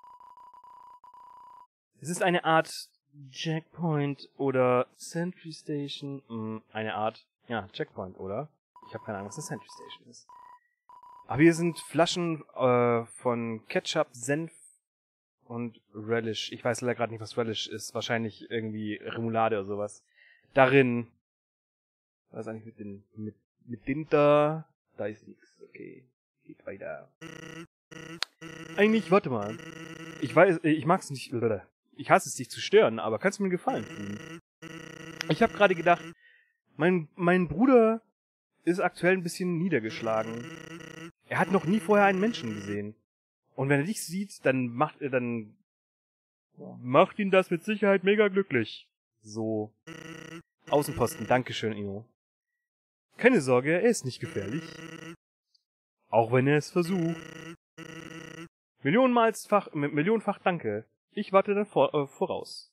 Es ist eine Art Checkpoint oder Sentry Station. Hm, eine Art, ja, Checkpoint, oder? Ich habe keine Ahnung, was eine Sentry Station ist. Aber hier sind Flaschen äh, von Ketchup, Senf und Relish. Ich weiß leider gerade nicht, was Relish ist. Wahrscheinlich irgendwie Remoulade oder sowas. Darin. Was ist eigentlich mit den, mit, mit den da? Da ist nichts. Okay. Geht weiter. Eigentlich, warte mal. Ich weiß, ich mag's nicht, oder? Ich hasse es, dich zu stören, aber kannst du mir einen Gefallen tun? Ich habe gerade gedacht, mein, mein Bruder ist aktuell ein bisschen niedergeschlagen. Er hat noch nie vorher einen Menschen gesehen. Und wenn er dich sieht, dann macht er, dann macht ihn das mit Sicherheit mega glücklich. So. Außenposten, Dankeschön, Ino. Keine Sorge, er ist nicht gefährlich. Auch wenn er es versucht. Millionenmalsfach, millionenfach Danke. Ich warte dann vor, äh, voraus.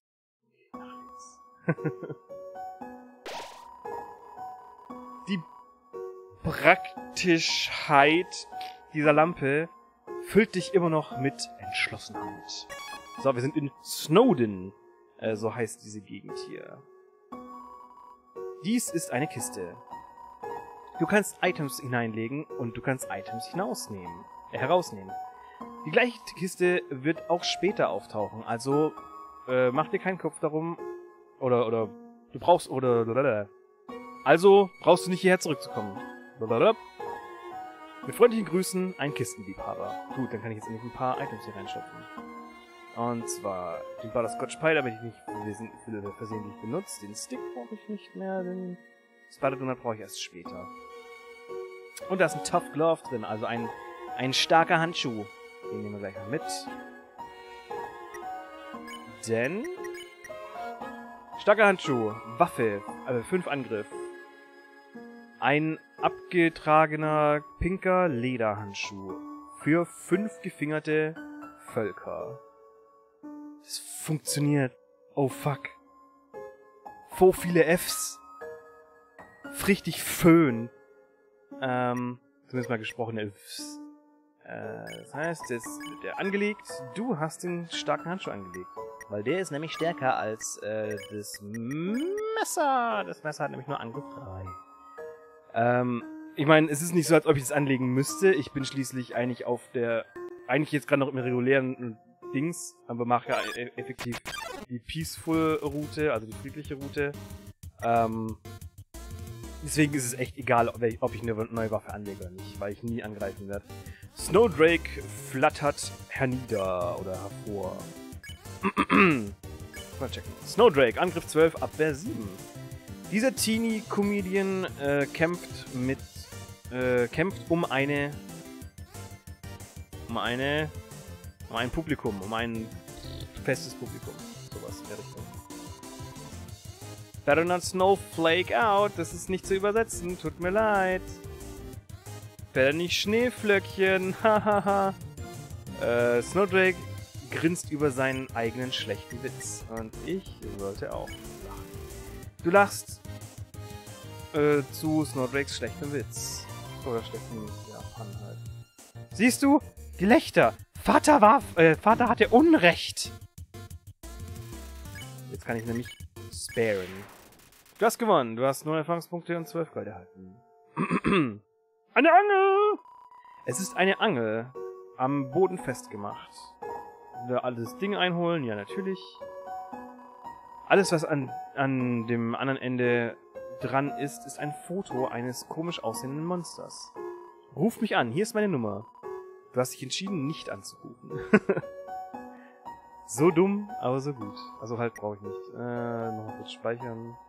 Die Praktischheit dieser Lampe füllt dich immer noch mit Entschlossenheit. So, wir sind in Snowden. Äh, so heißt diese Gegend hier. Dies ist eine Kiste. Du kannst Items hineinlegen und du kannst Items hinausnehmen, äh, herausnehmen. Die gleiche Kiste wird auch später auftauchen, also äh, mach dir keinen Kopf darum, oder, oder, du brauchst, oder, blablabla. Also brauchst du nicht hierher zurückzukommen. Blablabla. Mit freundlichen Grüßen, ein Kistenliebhaber. Gut, dann kann ich jetzt endlich ein paar Items hier reinschöpfen. Und zwar den Butterscotch Pie, damit ich nicht versehentlich benutze. Den Stick brauche ich nicht mehr, den Sputter Donut brauche ich erst später. Und da ist ein Tough Glove drin, also ein, ein starker Handschuh. Den nehmen wir gleich mal mit. Denn... Starker Handschuh, Waffe, also fünf Angriff. Ein abgetragener pinker Lederhandschuh. Für fünf gefingerte Völker. Das funktioniert. Oh fuck. So viele Fs. Richtig Föhn. Ähm, zumindest mal gesprochene Fs. Äh, das heißt, jetzt wird der angelegt. Du hast den starken Handschuh angelegt. Weil der ist nämlich stärker als äh, das Messer. Das Messer hat nämlich nur Angriff drei. Ähm, ich meine, es ist nicht so, als ob ich es anlegen müsste. Ich bin schließlich eigentlich auf der... Eigentlich jetzt gerade noch im regulären Dings, aber mache ja effektiv die Peaceful-Route, also die friedliche Route. Ähm, deswegen ist es echt egal, ob ich, ob ich eine neue Waffe anlege oder nicht, weil ich nie angreifen werde. Snowdrake flattert hernieder oder hervor. Mal checken. Snowdrake, Angriff zwölf, Abwehr sieben. Dieser Teenie-Comedian äh, kämpft mit, äh, kämpft um eine, um eine, um ein Publikum, um ein festes Publikum. Sowas in der Richtung. Better not snowflake out, das ist nicht zu übersetzen, tut mir leid. Better nicht Schneeflöckchen, hahaha. äh, Snowdrake grinst über seinen eigenen schlechten Witz. Und ich sollte auch lachen. Du lachst äh, zu Snowdrakes schlechtem Witz. Oder schlechten, ja, Fun halt. Siehst du? Gelächter! Vater war, äh, Vater hatte Unrecht! Jetzt kann ich nämlich sparen. Du hast gewonnen. Du hast neun Erfahrungspunkte und zwölf Gold erhalten. Eine Angel! Es ist eine Angel. Am Boden festgemacht. Wir alles Ding einholen? Ja, natürlich. Alles, was an, an dem anderen Ende dran ist, ist ein Foto eines komisch aussehenden Monsters. Ruf mich an, hier ist meine Nummer. Du hast dich entschieden, nicht anzurufen. So dumm, aber so gut. Also halt brauche ich nicht. Äh, noch mal kurz speichern.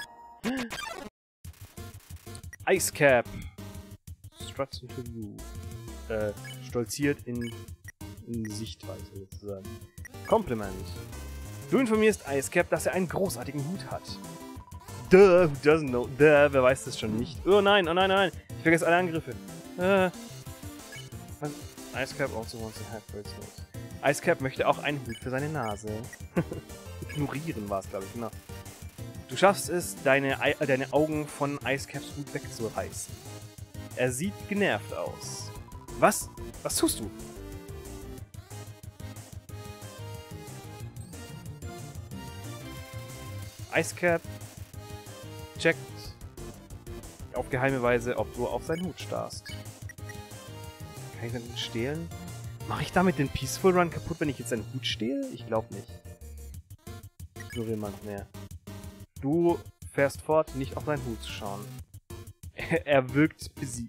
Ice Cap. Struts into view. äh, stolziert in, in Sichtweise sozusagen. Kompliment. Du informierst Icecap, dass er einen großartigen Hut hat. Duh, who doesn't know? Duh, wer weiß das schon nicht? Oh nein, oh nein, nein, ich vergesse alle Angriffe. Äh, was? Icecap also wants to have for its nose. Icecap möchte auch einen Hut für seine Nase. Ignorieren war es, glaube ich, genau. Du schaffst es, deine, äh, deine Augen von Icecaps Hut wegzureißen. Er sieht genervt aus. Was? Was tust du? Icecap checkt auf geheime Weise, ob du auf seinen Hut starrst. Kann ich den Hut stehlen? Mache ich damit den Peaceful Run kaputt, wenn ich jetzt seinen Hut stehle? Ich glaube nicht. Nur jemand mehr. Du fährst fort, nicht auf seinen Hut zu schauen. Er wirkt besiegt.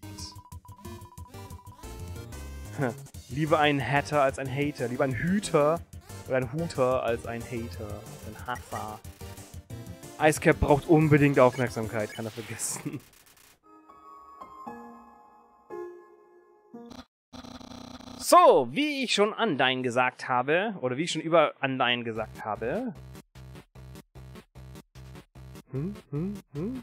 Lieber ein Hatter als ein Hater. Lieber ein Hüter oder ein Huter als ein Hater. Ein Hasser. Icecap braucht unbedingt Aufmerksamkeit, kann er vergessen. So, wie ich schon Undyne gesagt habe, oder wie ich schon über Undyne gesagt habe. Hm, hm, hm.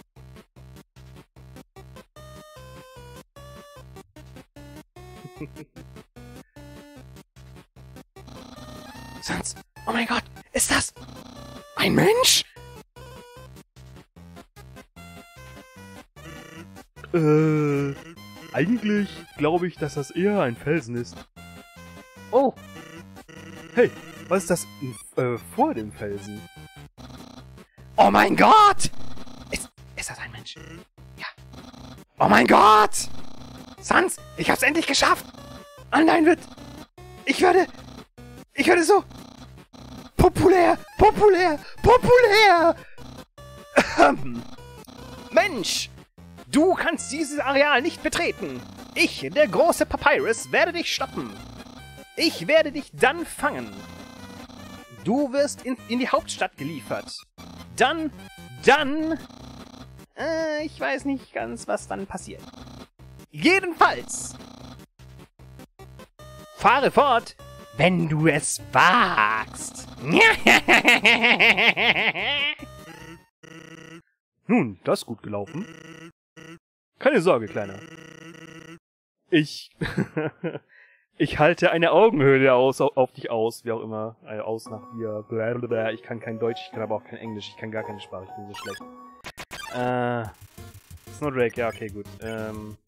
Sans, oh mein Gott, ist das ein Mensch? Äh, eigentlich glaube ich, dass das eher ein Felsen ist. Oh, hey, was ist das äh, vor dem Felsen? Oh mein Gott! Ist, ist das ein Mensch? Ja. Oh mein Gott! Sans, ich hab's endlich geschafft! Undyne wird... Ich werde... Ich werde so... Populär! Populär! Populär! Mensch! Du kannst dieses Areal nicht betreten! Ich, der große Papyrus, werde dich stoppen! Ich werde dich dann fangen! Du wirst in, in die Hauptstadt geliefert! Dann... Dann... Äh, ich weiß nicht ganz, was dann passiert. Jedenfalls... Fahre fort, wenn du es wagst. Nun, das ist gut gelaufen. Keine Sorge, Kleiner. Ich... ich halte eine Augenhöhle aus, auf, auf dich aus, wie auch immer. Also aus nach dir. Blablabla. Ich kann kein Deutsch, ich kann aber auch kein Englisch. Ich kann gar keine Sprache, ich bin so schlecht. Äh... Snowdrake, ja, okay, gut. Ähm...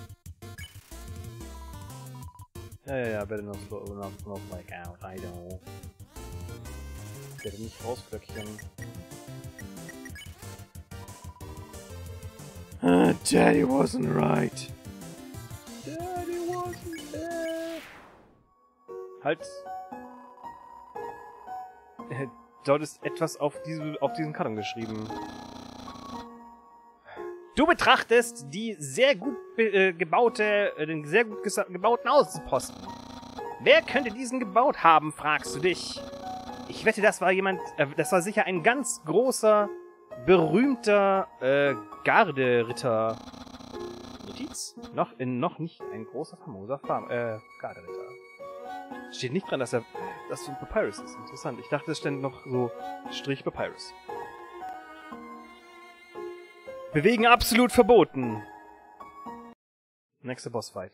Ja, ja, ja, better not, not, not like out, I know. Ich werde nicht rausflöckchen. Ah, Daddy wasn't right. Daddy wasn't there. Halt. Äh, dort ist etwas auf, diese, auf diesem Karton geschrieben. Du betrachtest die sehr gut äh, gebaute, äh, den sehr gut gebauten Außenposten. Wer könnte diesen gebaut haben, fragst du dich. Ich wette, das war jemand, äh, das war sicher ein ganz großer, berühmter äh, Garderitter. Notiz? Noch, in, noch nicht ein großer, famoser Farm, äh, Garderitter. Steht nicht dran, dass er, dass du Papyrus ist. Interessant. Ich dachte, es stand noch so Strich Papyrus. Bewegen absolut verboten. Nächster Bossfight.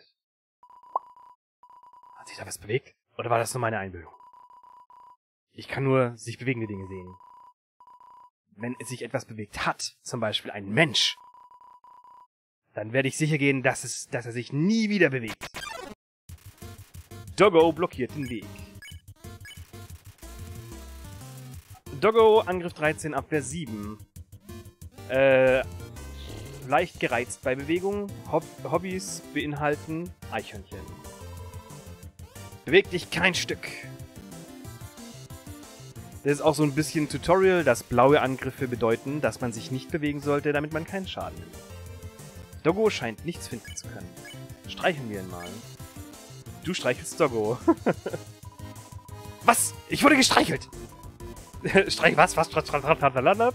Hat sich da was bewegt? Oder war das nur meine Einbildung? Ich kann nur sich bewegende Dinge sehen. Wenn es sich etwas bewegt hat, zum Beispiel ein Mensch, dann werde ich sicher gehen, dass, es, dass er sich nie wieder bewegt. Doggo blockiert den Weg. Doggo, Angriff dreizehn, Abwehr sieben. Äh... Leicht gereizt bei Bewegung. Hob Hobbys beinhalten Eichhörnchen. Beweg dich kein Stück. Das ist auch so ein bisschen Tutorial, dass blaue Angriffe bedeuten, dass man sich nicht bewegen sollte, damit man keinen Schaden nimmt. Doggo scheint nichts finden zu können. Streicheln wir ihn mal. Du streichelst Doggo. Was? Ich wurde gestreichelt! Streich was? Was? Was? Was? Was? Was? Was?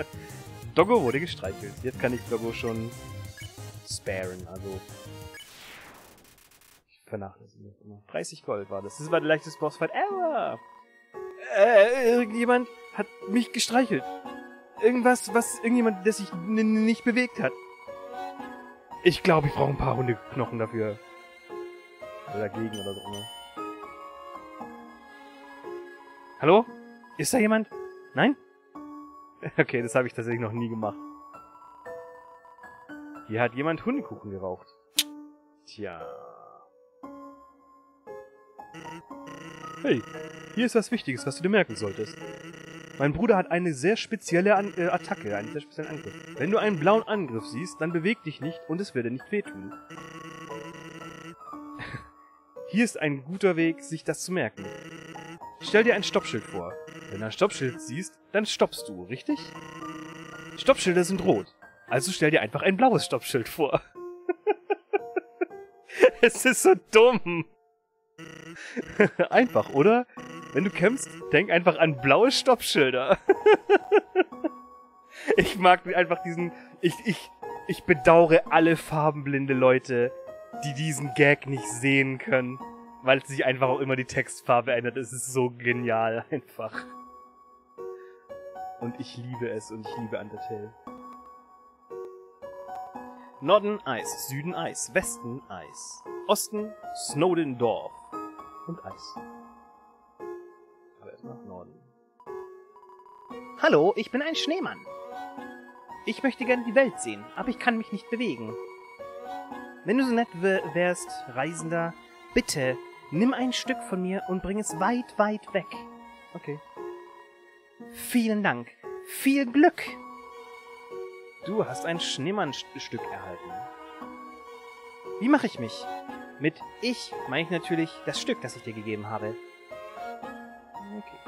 Doggo wurde gestreichelt. Jetzt kann ich Doggo schon sparen, also vernachlässigen das immer. dreißig Gold war das. Das war der leichteste Bossfight ever. Äh, irgendjemand hat mich gestreichelt. Irgendwas, was irgendjemand, der sich nicht bewegt hat. Ich glaube, ich brauche ein paar Hundeknochen dafür. Oder dagegen oder so immer. Hallo? Ist da jemand? Nein? Okay, das habe ich tatsächlich noch nie gemacht. Hier hat jemand Hundekuchen geraucht. Tja. Hey, hier ist was Wichtiges, was du dir merken solltest. Mein Bruder hat eine sehr spezielle An äh, Attacke, einen sehr speziellen Angriff. Wenn du einen blauen Angriff siehst, dann beweg dich nicht und es wird dir nicht wehtun. Hier ist ein guter Weg, sich das zu merken. Stell dir ein Stoppschild vor. Wenn du ein Stoppschild siehst, dann stoppst du, richtig? Stoppschilder sind rot. Also stell dir einfach ein blaues Stoppschild vor. Es ist so dumm. Einfach, oder? Wenn du kämpfst, denk einfach an blaue Stoppschilder. Ich mag einfach diesen... Ich, ich, ich bedauere alle farbenblinde Leute, die diesen Gag nicht sehen können. Weil sich einfach auch immer die Textfarbe ändert. Es ist so genial, einfach. Und ich liebe es und ich liebe Undertale. Norden Eis, Süden Eis, Westen Eis, Osten Snowdendorf und Eis. Aber erstmal nach Norden. Hallo, ich bin ein Schneemann. Ich möchte gerne die Welt sehen, aber ich kann mich nicht bewegen. Wenn du so nett wärst, Reisender, bitte nimm ein Stück von mir und bring es weit, weit weg. Okay. Vielen Dank. Viel Glück. Du hast ein Schneemannstück erhalten. Wie mache ich mich? Mit ich meine ich natürlich das Stück, das ich dir gegeben habe. Okay.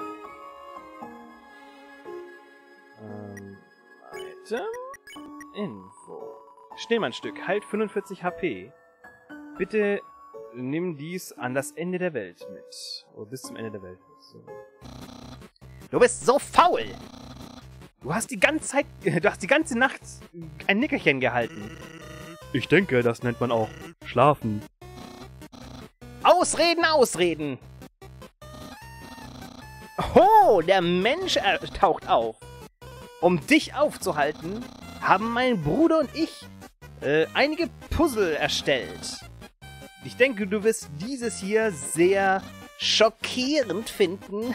Ähm, Item. Info. Schneemannstück, heilt fünfundvierzig H P. Bitte nimm dies an das Ende der Welt mit. Oder bis zum Ende der Welt. So. Du bist so faul! Du hast die ganze Zeit, du hast die ganze Nacht ein Nickerchen gehalten. Ich denke, das nennt man auch Schlafen. Ausreden, Ausreden! Oh, der Mensch taucht auf. Um dich aufzuhalten, haben mein Bruder und ich äh, einige Puzzle erstellt. Ich denke, du wirst dieses hier sehr schockierend finden.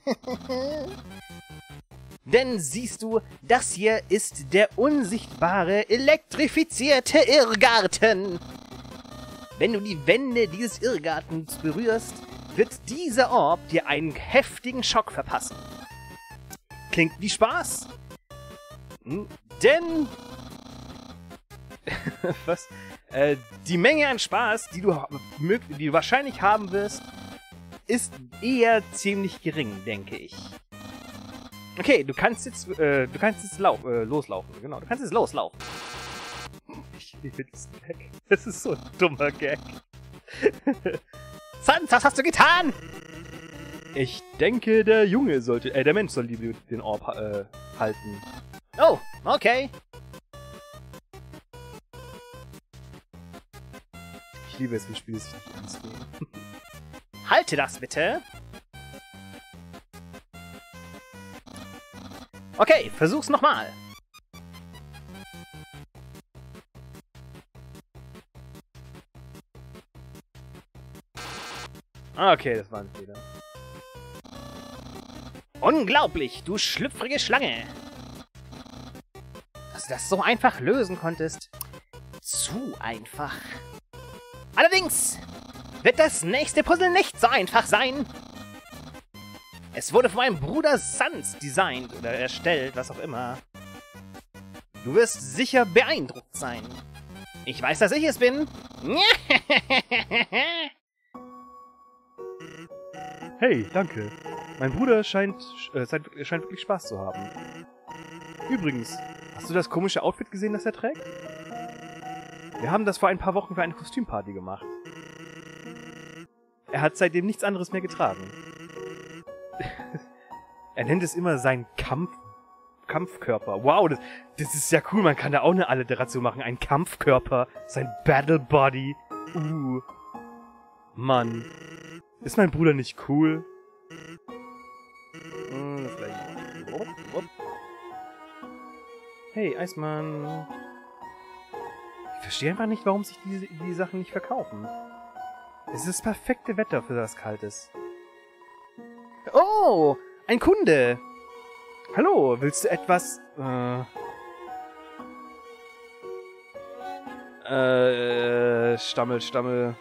Denn siehst du, das hier ist der unsichtbare, elektrifizierte Irrgarten. Wenn du die Wände dieses Irrgartens berührst, wird dieser Orb dir einen heftigen Schock verpassen. Klingt wie Spaß? Hm, denn... Was? Äh, die Menge an Spaß, die du, die du wahrscheinlich haben wirst, ist eher ziemlich gering, denke ich. Okay, du kannst jetzt, äh, du kannst jetzt lau äh, loslaufen. Genau, du kannst jetzt loslaufen. Ich liebe diesen Gag. Das ist so ein dummer Gag. Sans, was hast du getan? Ich denke, der Junge sollte, äh, der Mensch soll die, den Orb äh, halten. Oh, okay. Ich liebe es, wie Spiele sich nicht ernst nehmen. Halte das bitte. Okay, versuch's nochmal. Okay, das war ein Fehler. Unglaublich, du schlüpfrige Schlange. Dass du das so einfach lösen konntest. Zu einfach. Allerdings wird das nächste Puzzle nicht so einfach sein. Es wurde von meinem Bruder Sans designt oder erstellt, was auch immer. Du wirst sicher beeindruckt sein. Ich weiß, dass ich es bin. Hey, danke. Mein Bruder scheint, äh, scheint wirklich Spaß zu haben. Übrigens, hast du das komische Outfit gesehen, das er trägt? Wir haben das vor ein paar Wochen für eine Kostümparty gemacht. Er hat seitdem nichts anderes mehr getragen. Er nennt es immer seinen Kampf Kampfkörper. Wow, das, das ist ja cool. Man kann da auch eine Alliteration machen. Ein Kampfkörper. Sein Battle Body. Uh. Mann. Ist mein Bruder nicht cool? Hm, das gleiche. Wupp, wupp. Hey, Eismann. Ich verstehe einfach nicht, warum sich die, die Sachen nicht verkaufen. Es ist das perfekte Wetter, für das kalt ist. Oh, ein Kunde. Hallo, willst du etwas... Äh... Äh... Stammel, Stammel...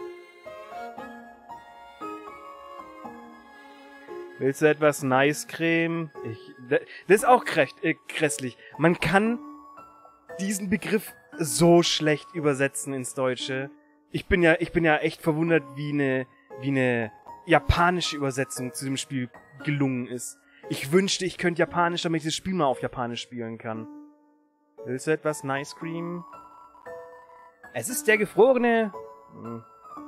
Willst du etwas Nice Creme? Ich, das ist auch äh, grässlich. Man kann diesen Begriff so schlecht übersetzen ins Deutsche. Ich bin ja, ich bin ja echt verwundert, wie eine, wie eine japanische Übersetzung zu dem Spiel gelungen ist. Ich wünschte, ich könnte Japanisch, damit ich das Spiel mal auf Japanisch spielen kann. Willst du etwas Nice Cream? Es ist der gefrorene... Hm.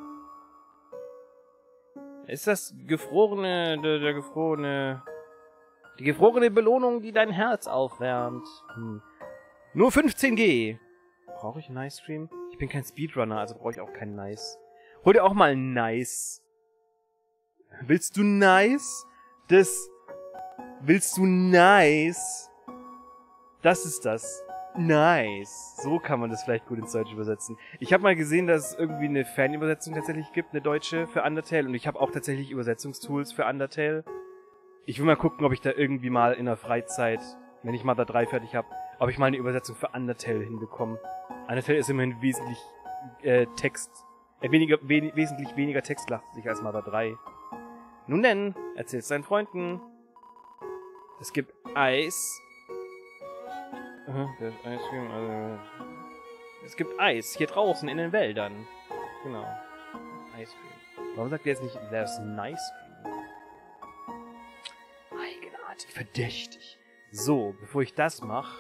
Ist das gefrorene, der, der gefrorene... Die gefrorene Belohnung, die dein Herz aufwärmt. Hm. Nur fünfzehn G. Brauche ich Nice Cream? Ich bin kein Speedrunner, also brauche ich auch kein Nice. Hol dir auch mal Nice. Willst du Nice? Das... Willst du Nice? Das ist das. Nice. So kann man das vielleicht gut ins Deutsche übersetzen. Ich habe mal gesehen, dass es irgendwie eine Fanübersetzung tatsächlich gibt, eine deutsche für Undertale. Und ich habe auch tatsächlich Übersetzungstools für Undertale. Ich will mal gucken, ob ich da irgendwie mal in der Freizeit, wenn ich mal da drei fertig habe, ob ich mal eine Übersetzung für Undertale hinbekomme. Undertale ist immerhin wesentlich äh, Text, äh, weniger, we wesentlich weniger textlastig als Mother drei. Nun denn, erzähl's deinen Freunden. Es gibt Eis. Aha, das Eis, also, es gibt Eis hier draußen in den Wäldern. Genau. Eiscreme. Warum sagt ihr jetzt nicht, there's nice cream? Eigenartig, verdächtig. So, bevor ich das mache.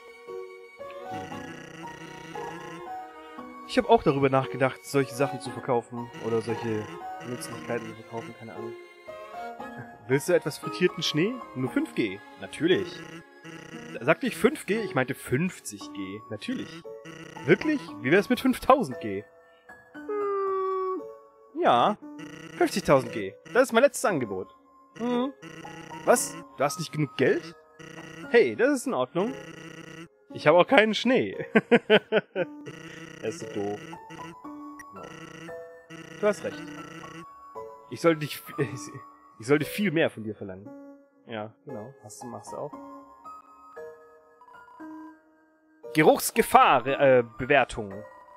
Ich habe auch darüber nachgedacht, solche Sachen zu verkaufen. Oder solche Nützlichkeiten zu verkaufen, keine Ahnung. Willst du etwas frittierten Schnee? Nur fünf G. Natürlich. Sagte ich fünf G? Ich meinte fünfzig G. Natürlich. Wirklich? Wie wär's mit fünftausend G? Hm, ja. fünfzigtausend G. Das ist mein letztes Angebot. Hm. Was? Du hast nicht genug Geld? Hey, das ist in Ordnung. Ich habe auch keinen Schnee. Das ist so doof. No. Du hast recht. Ich sollte dich... Ich sollte viel mehr von dir verlangen. Ja, genau. Hast du, machst du auch. Geruchsgefahr, äh, Bewertung.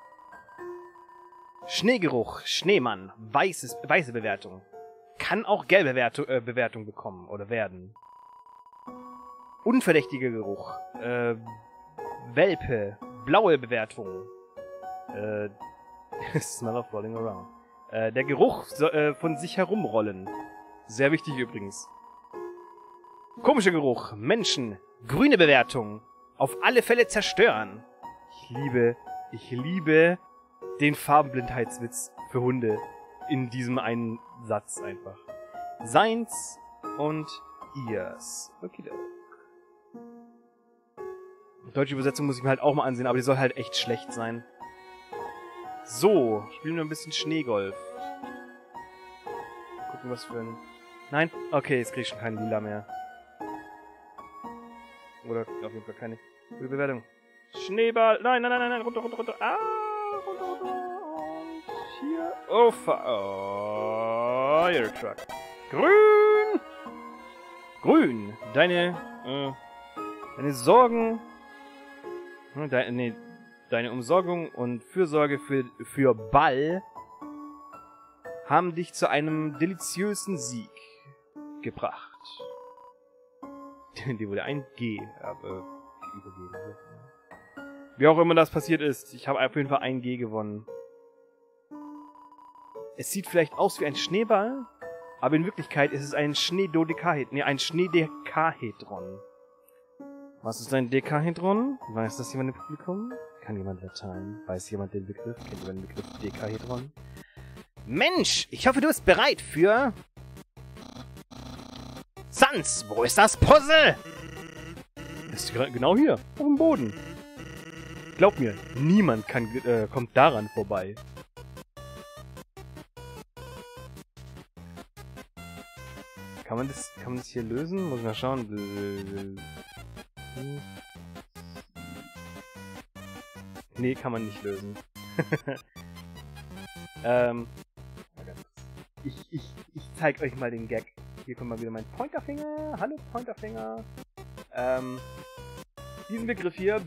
Schneegeruch, Schneemann, weißes, weiße Bewertung. Kann auch gelbe Bewertung, äh, Bewertung bekommen oder werden. Unverdächtiger Geruch, äh, Welpe, blaue Bewertung. Äh, smell of rolling around. Äh, der Geruch so, äh, von sich herumrollen. Sehr wichtig übrigens. Komischer Geruch, Menschen, grüne Bewertung. Auf alle Fälle zerstören. Ich liebe, ich liebe den Farbenblindheitswitz für Hunde in diesem einen Satz einfach. Seins und ihrs. Okay. Deutsche Übersetzung muss ich mir halt auch mal ansehen, aber die soll halt echt schlecht sein. So, spielen wir ein bisschen Schneegolf. Gucken, was für ein... Nein? Okay, jetzt krieg ich schon keinen Lila mehr. Oder auf jeden Fall keine gute Bewertung. Schneeball. Nein, nein, nein, nein, runter, runter, runter. Ah, runter, runter. Und hier. Oh, Fire Truck. Grün. Grün. Deine, äh, deine Sorgen. Deine, nee, deine Umsorgung und Fürsorge für, für Ball haben dich zu einem deliziösen Sieg gebracht. Die wurde ein G äh, übergeben. Wie auch immer das passiert ist, ich habe auf jeden Fall ein G gewonnen. Es sieht vielleicht aus wie ein Schneeball, aber in Wirklichkeit ist es ein Schneedodekahedron. Nee, ein Schneedekahedron. Was ist ein Dekahedron? Weiß das jemand im Publikum? Kann jemand Latein? Weiß jemand den Begriff? Kennt jemand den Begriff Dekahedron? Mensch, ich hoffe, du bist bereit für... Sans, wo ist das Puzzle? Ist genau hier, auf dem Boden. Glaub mir, niemand kann, äh, kommt daran vorbei. Kann man das, kann man das hier lösen? Muss ich mal schauen. Nee, kann man nicht lösen. ähm, ich, ich, ich zeig euch mal den Gag. Hier kommt mal wieder mein Pointerfinger. Hallo Pointerfinger. Ähm, diesen Begriff hier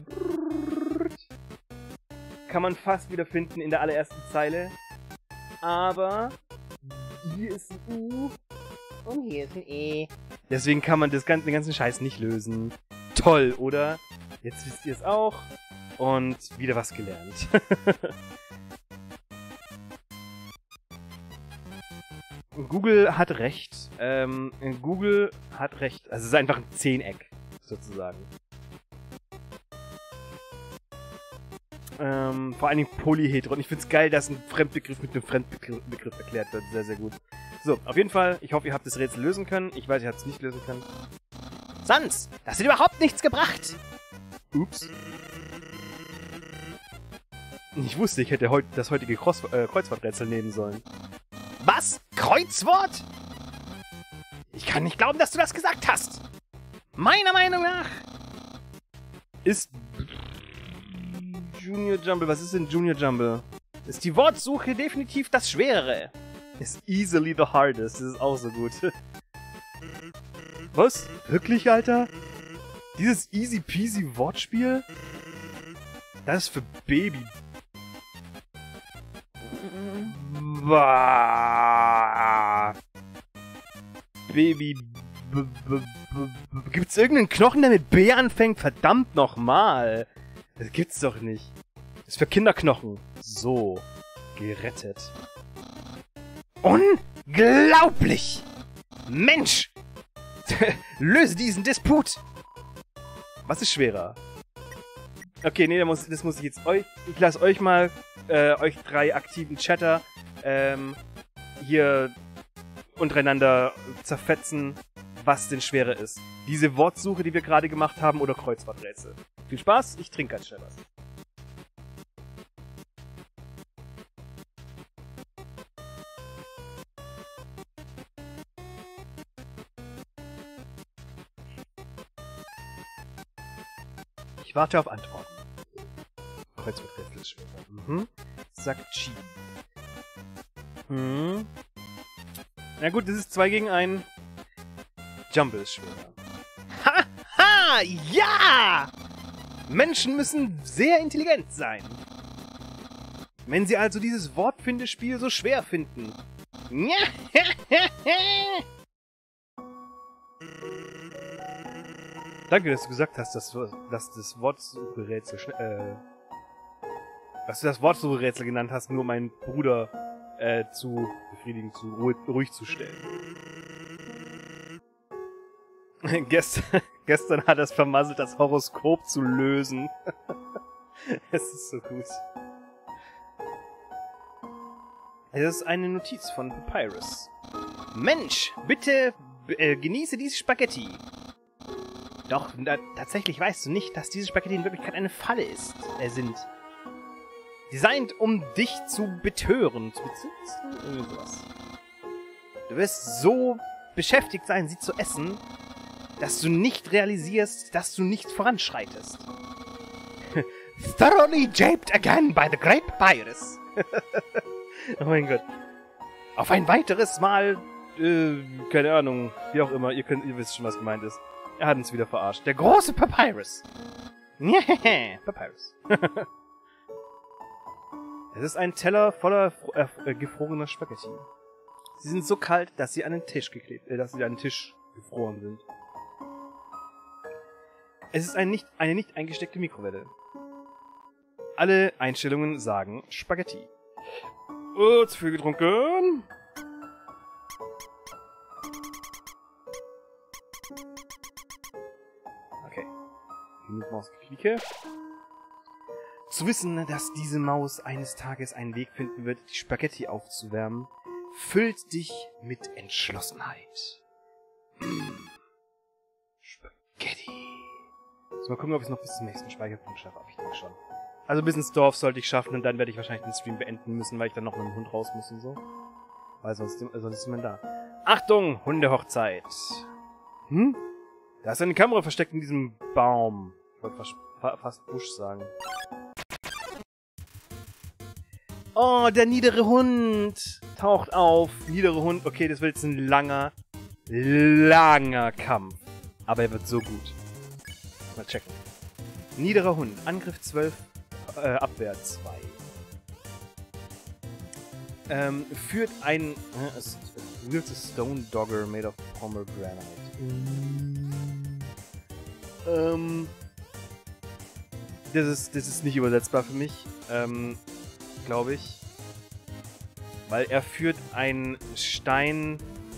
kann man fast wieder finden in der allerersten Zeile. Aber hier ist ein U und hier ist ein E. Deswegen kann man das ganze, den ganzen Scheiß nicht lösen. Toll, oder? Jetzt wisst ihr es auch. Und wieder was gelernt. Google hat recht. Ähm, Google hat recht. Also es ist einfach ein Zehneck, sozusagen. Ähm, vor allen Dingen Polyhedron. Ich find's geil, dass ein Fremdbegriff mit einem Fremdbegriff erklärt wird. Sehr, sehr gut. So, auf jeden Fall, ich hoffe, ihr habt das Rätsel lösen können. Ich weiß, ihr habt es nicht lösen können. Sans, das hat überhaupt nichts gebracht. Ups. Ich wusste, ich hätte heut, das heutige Cross äh, Kreuzworträtsel nehmen sollen. Was? Kreuzwort? Ich kann nicht glauben, dass du das gesagt hast. Meiner Meinung nach ist Junior Jumble. Was ist denn Junior Jumble? ist die Wortsuche definitiv das Schwerere. Ist easily the hardest. Das ist auch so gut. Was? Wirklich, Alter? Dieses easy peasy Wortspiel? Das ist für Baby. Bah. Baby. B -b -b Gibt's irgendeinen Knochen, der mit B anfängt? Verdammt nochmal. Das gibt's doch nicht. Das ist für Kinderknochen. So. Gerettet. Unglaublich! Mensch! Löse diesen Disput! Was ist schwerer? Okay, nee, das muss, das muss ich jetzt euch... Ich lasse euch mal, äh, euch drei aktiven Chatter, ähm, hier untereinander zerfetzen, was denn schwerer ist. Diese Wortsuche, die wir gerade gemacht haben, oder Kreuzworträtsel. Viel Spaß, ich trinke ganz schnell was. Ich warte auf Antworten. Kreuzworträtsel ist schwerer. Mhm. Sagt Chi. Mhm. Na gut, das ist zwei gegen ein. Jumble ist schwerer. Ha! Ha! Ja! Menschen müssen sehr intelligent sein. Wenn sie also dieses Wortfindespiel so schwer finden. Danke, dass du gesagt hast, dass, dass das Wortsucherätsel äh, dass du das Wortsucherätsel genannt hast, nur um meinen Bruder äh, zu befriedigen, zu ruhig, ruhig zu stellen. gestern, gestern hat er es vermasselt, das Horoskop zu lösen. Es ist so gut. Das ist eine Notiz von Papyrus. Mensch, bitte äh, genieße diese Spaghetti. Doch, na, tatsächlich weißt du nicht, dass diese Spaghetti in Wirklichkeit eine Falle ist, äh, sind. Designt, um dich zu betören. Zu bezitzen? Irgendwie sowas. Du wirst so beschäftigt sein, sie zu essen, dass du nicht realisierst, dass du nicht voranschreitest. Thoroughly japed again by the great Papyrus. Oh mein Gott. Auf ein weiteres Mal, äh, keine Ahnung, wie auch immer, ihr könnt, ihr wisst schon, was gemeint ist. Er hat uns wieder verarscht. Der große Papyrus. Papyrus. Es ist ein Teller voller äh, äh, gefrorener Spaghetti. Sie sind so kalt, dass sie an den Tisch geklebt, äh, dass sie an den Tisch gefroren sind. Es ist ein nicht, eine nicht eingesteckte Mikrowelle. Alle Einstellungen sagen Spaghetti. Oh, zu viel getrunken. Okay. Genug Mausgequieke. Zu wissen, dass diese Maus eines Tages einen Weg finden wird, die Spaghetti aufzuwärmen, füllt dich mit Entschlossenheit. Mm. Spaghetti. So, mal gucken, ob ich es noch bis zum nächsten Speicherpunkt schaffe. Aber ich denke schon. Also bis ins Dorf sollte ich schaffen und dann werde ich wahrscheinlich den Stream beenden müssen, weil ich dann noch mit dem Hund raus muss und so. Weil sonst, sonst ist niemand da. Achtung, Hundehochzeit. Hm? Da ist eine Kamera versteckt in diesem Baum. Ich wollte fast, fast Busch sagen. Oh, der niedere Hund taucht auf. Niedere Hund. Okay, das wird jetzt ein langer, langer Kampf. Aber er wird so gut. Mal checken. Niederer Hund. Angriff zwölf, äh, Abwehr zwei. Ähm, führt ein... Äh, wields a stone dogger made of pomegranate. Mm. Ähm... Das ist, das ist nicht übersetzbar für mich. Ähm... Glaube ich. Weil er führt ein Stein...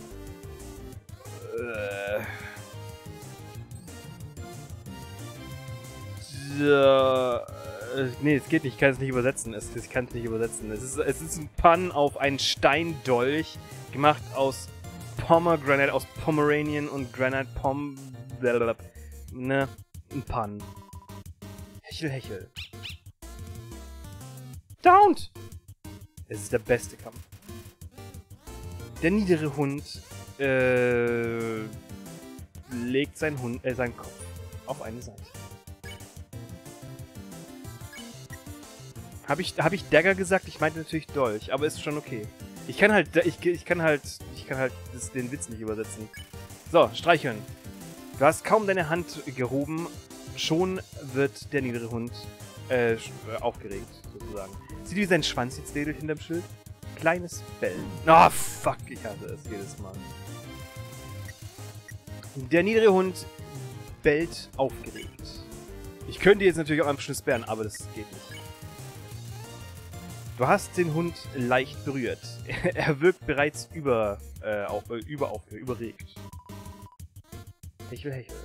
Äh... Äh, nee, es geht nicht. Ich kann es nicht übersetzen. Es, ich kann es nicht übersetzen. Es ist, es ist ein Pun auf einen Steindolch, gemacht aus Pomegranate, aus Pomeranian und Granite Pom... Blablabla. Ne? Ein Pun. Hechel, hechel. Downed! Es ist der beste Kampf. Der niedere Hund äh, legt seinen, Hund, äh, seinen Kopf auf eine Seite. Habe ich, hab ich Dagger gesagt? Ich meinte natürlich Dolch, aber ist schon okay. Ich kann halt, ich, ich kann halt, ich kann halt das, den Witz nicht übersetzen. So, streicheln. Du hast kaum deine Hand gehoben, schon wird der niedere Hund äh, aufgeregt, sozusagen. Sieh, wie sein Schwanz jetzt wedelt hinterm Schild? Kleines Bellen. Oh, fuck, ich hasse es jedes Mal. Der niedere Hund bellt aufgeregt. Ich könnte jetzt natürlich auch am Schluss sperren, aber das geht nicht. Du hast den Hund leicht berührt. Er wirkt bereits über, äh, auf, äh, überaufgeregt, überregt. Hechel, hechel.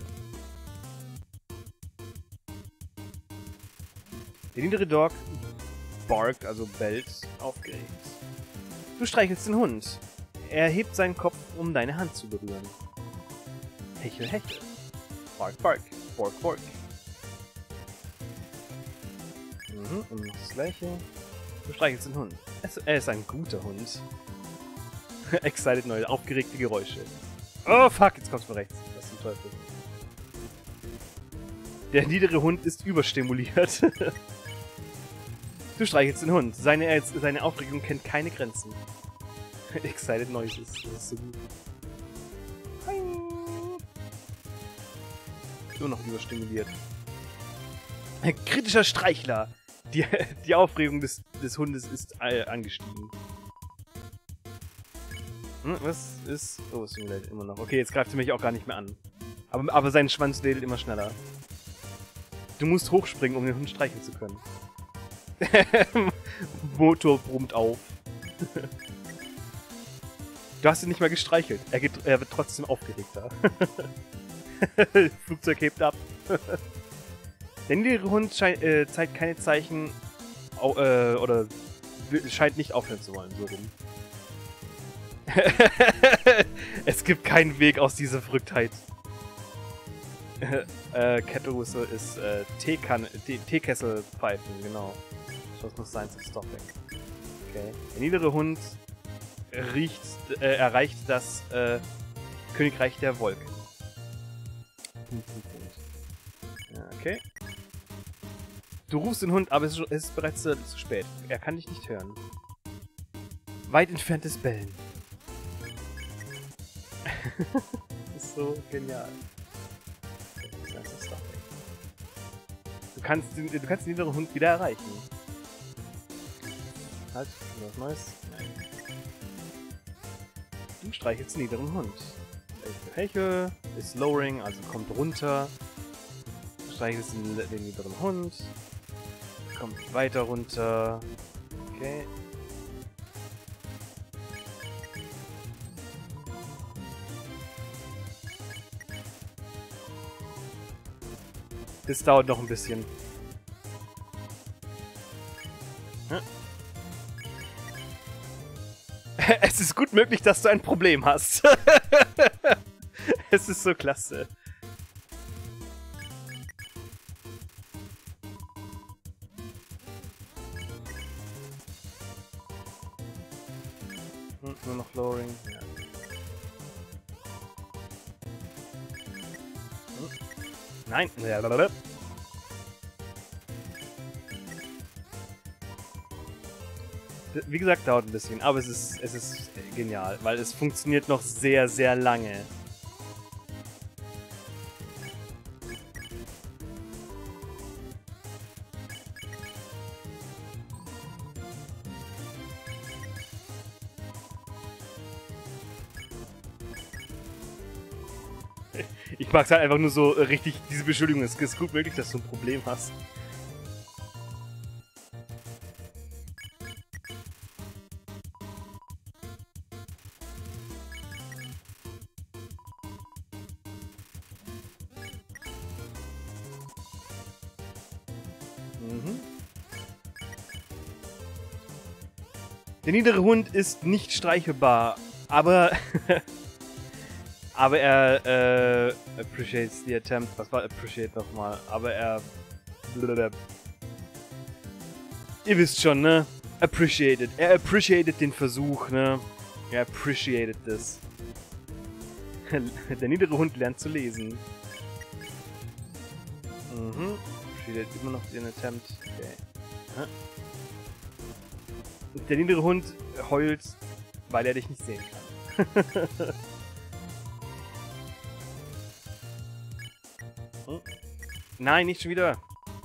Der niedere Dog barkt, also bellt, aufgeregt. Du streichelst den Hund. Er hebt seinen Kopf, um deine Hand zu berühren. Hechel, hechel. Bark, bark. Bork, bork. Mhm, und das gleiche. Du streichelst den Hund. Es, er ist ein guter Hund. Excited neu, aufgeregte Geräusche. Oh fuck, jetzt kommt's von rechts. Was zum Teufel. Der niedere Hund ist überstimuliert. Du streichelst den Hund. Seine, seine Aufregung kennt keine Grenzen. Excited Noises. Das ist so gut. Nur noch überstimuliert. Ein kritischer Streichler. Die, die Aufregung des, des Hundes ist äh, angestiegen. Hm, was ist... Oh, es tut immer noch. Okay, jetzt greift sie mich auch gar nicht mehr an. Aber, aber sein Schwanz wedelt immer schneller. Du musst hochspringen, um den Hund streicheln zu können. Motor brummt auf. Du hast ihn nicht mal gestreichelt. Er, geht, er wird trotzdem aufgeregter. Flugzeug hebt ab. Der niedere Hund scheint, äh, zeigt keine Zeichen au, äh, oder scheint nicht aufhören zu wollen. So rum. Es gibt keinen Weg aus dieser Verrücktheit. äh, Kettle Whistle ist äh, Teekesselpfeifen, genau. Shows no signs of stopping. Okay. Der niedere Hund riecht, äh, erreicht das äh, Königreich der Wolken. Okay. Du rufst den Hund, aber es ist bereits zu, zu spät. Er kann dich nicht hören. Weit entferntes Bellen. Das ist so genial. Du kannst, den, du kannst den niederen Hund wieder erreichen. Halt, was Neues? Nein. Du streichelst den niederen Hund. Hechel ist lowering, also kommt runter. Du streichelst den, den niederen Hund. Kommt weiter runter. Okay. Das dauert noch ein bisschen. Hm. Es ist gut möglich, dass du ein Problem hast. Es ist so klasse. Hm, nur noch Lowering. Ja. Hm. Nein! Blablabla. Wie gesagt, dauert ein bisschen, aber es ist, es ist genial, weil es funktioniert noch sehr, sehr lange. Ich mag's halt einfach nur so richtig, diese Beschuldigung. Es ist gut möglich, dass du ein Problem hast. Mhm. Der niedere Hund ist nicht streichelbar, aber aber er äh, appreciates the attempt. Was war appreciate nochmal? Aber er blablabla. Ihr wisst schon, ne? Appreciated. Er appreciated den Versuch, ne? Er appreciated this. Der niedere Hund lernt zu lesen. Mhm. Appreciated immer noch den Attempt. Okay. Hä? Der niedere Hund heult, weil er dich nicht sehen kann. Hm? Nein, nicht schon wieder.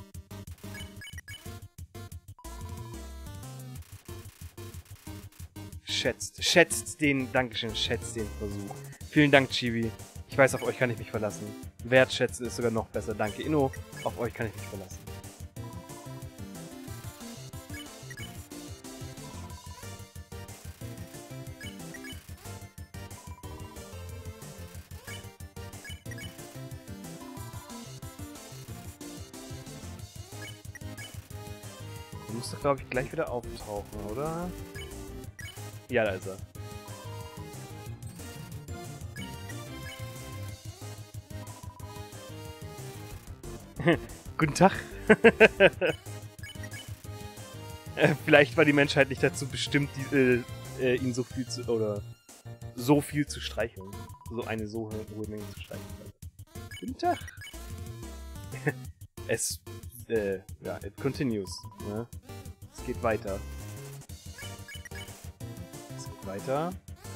Schätzt, schätzt den, Dankeschön, schätzt den Versuch. Vielen Dank, Chibi. Ich weiß, auf euch kann ich mich verlassen. Wertschätzen ist sogar noch besser. Danke, Inno. Auf euch kann ich mich verlassen. Der muss doch, glaube ich, gleich wieder auftauchen, oder? Ja, da ist er. Guten Tag. Vielleicht war die Menschheit nicht dazu bestimmt, die, äh, äh, ihn so viel zu, oder so viel zu streicheln. So eine so hohe Menge zu streicheln. Guten Tag. Es, äh, ja, it continues. Ne? Es geht weiter. Es geht weiter.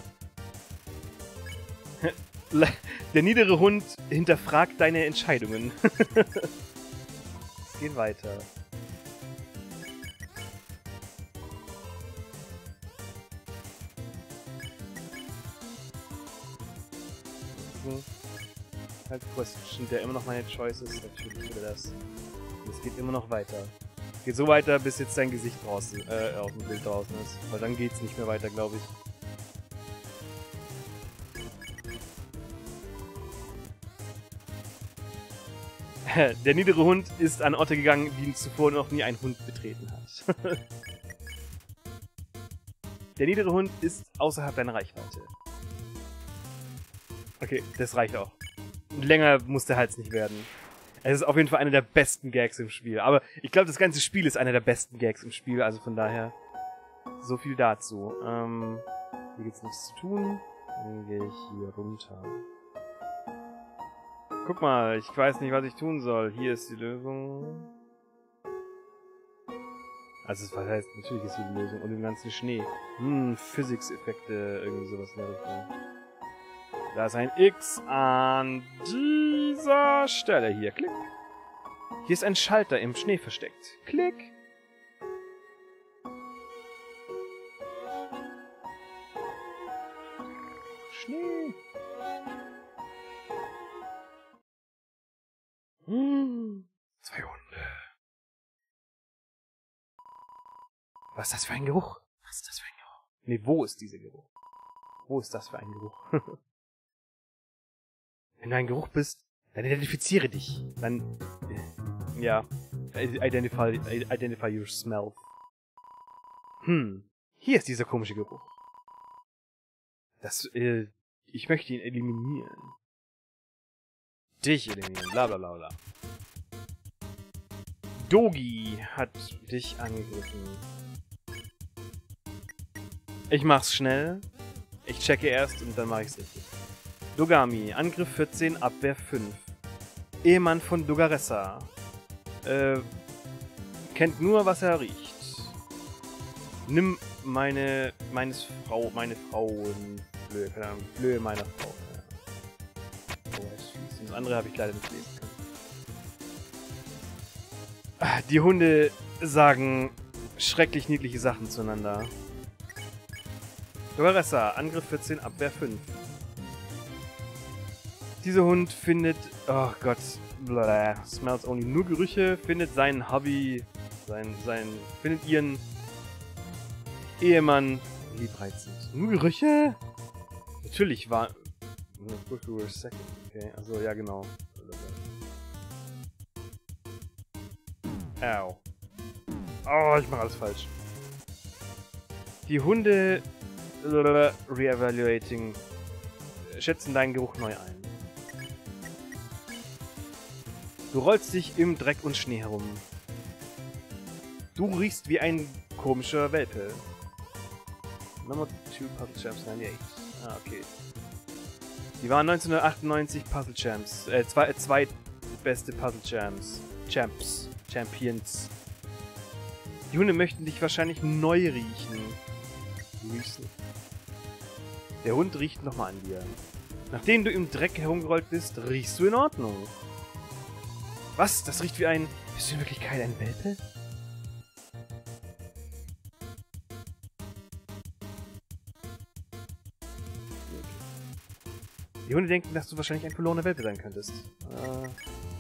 Der niedere Hund hinterfragt deine Entscheidungen. Es geht weiter. Halt Question, der immer noch meine Choice ist. Natürlich wieder das. Und es geht immer noch weiter. Es geht so weiter, bis jetzt dein Gesicht draußen, äh, auf dem Bild draußen ist. Weil dann geht's nicht mehr weiter, glaube ich. Der niedere Hund ist an Orte gegangen, die ihn zuvor noch nie ein Hund betreten hat. Der niedere Hund ist außerhalb deiner Reichweite. Okay, das reicht auch. Länger muss der Hals nicht werden. Es ist auf jeden Fall einer der besten Gags im Spiel. Aber ich glaube, das ganze Spiel ist einer der besten Gags im Spiel. Also von daher, so viel dazu. Ähm, hier gibt's nichts zu tun. Dann gehe ich hier runter. Guck mal, ich weiß nicht, was ich tun soll. Hier ist die Lösung. Also, was heißt, natürlich ist hier die Lösung. Und den ganzen Schnee. Hm, Physics-Effekte, irgendwie sowas in der Richtung. Da ist ein X an dieser Stelle hier. Klick. Hier ist ein Schalter im Schnee versteckt. Klick. Schnee. Hm, zwei Hunde. Was ist das für ein Geruch? Was ist das für ein Geruch? Nee, wo ist dieser Geruch? Wo ist das für ein Geruch? Wenn du ein Geruch bist, dann identifiziere dich. Dann, äh, ja, identify, identify your smell. Hm, hier ist dieser komische Geruch. Das, äh, ich möchte ihn eliminieren. Dich eliminieren, bla bla bla bla. Dogi hat dich angegriffen. Ich mach's schnell. Ich checke erst und dann mache ich es richtig. Dogami, Angriff vierzehn, Abwehr fünf. Ehemann von Dogaressa. Äh, kennt nur, was er riecht. Nimm meine, meines Frau, meine Frauen, Flöhe, keine Ahnung, Flöhe meiner Frau. Ja. Oh, das, das andere habe ich leider nicht lesen können. Die Hunde sagen schrecklich niedliche Sachen zueinander. Dogaressa, Angriff vierzehn, Abwehr fünf. Dieser Hund findet, oh Gott, blah, smells only, nur Gerüche, findet seinen Hobby, sein, sein, findet ihren Ehemann liebreizend. Nur Gerüche? Natürlich war, okay, also ja genau. Au. Oh, ich mache alles falsch. Die Hunde Re-evaluating schätzen deinen Geruch neu ein. Du rollst dich im Dreck und Schnee herum. Du riechst wie ein komischer Welpe. Number two Puzzle Champs neunundneunzig. Ah, okay. Die waren neunzehnhundertachtundneunzig Puzzle Champs. Äh, zwei, zwei beste Puzzle Champs. Champs. Champions. Die Hunde möchten dich wahrscheinlich neu riechen. Riechen. Der Hund riecht nochmal an dir. Nachdem du im Dreck herumgerollt bist, riechst du in Ordnung. Was? Das riecht wie ein... Bist du in Wirklichkeit ein Welpe? Die Hunde denken, dass du wahrscheinlich ein verlorener Welpe sein könntest. Äh...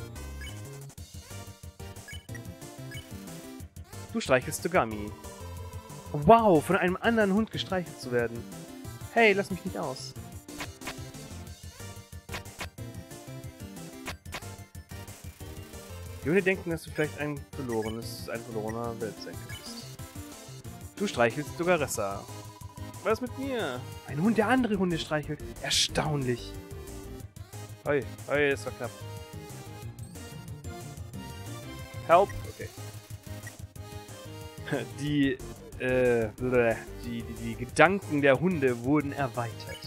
Du streichelst Dogami. Wow, von einem anderen Hund gestreichelt zu werden. Hey, lass mich nicht aus. Die Hunde denken, dass du vielleicht ein verlorenes, ein verlorener Welpe sein könntest. Du streichelst Dogaressa. Was ist mit mir? Ein Hund, der andere Hunde streichelt. Erstaunlich. Hoi, hoi, das war knapp. Help. Okay. Die, äh, die, die, die Gedanken der Hunde wurden erweitert.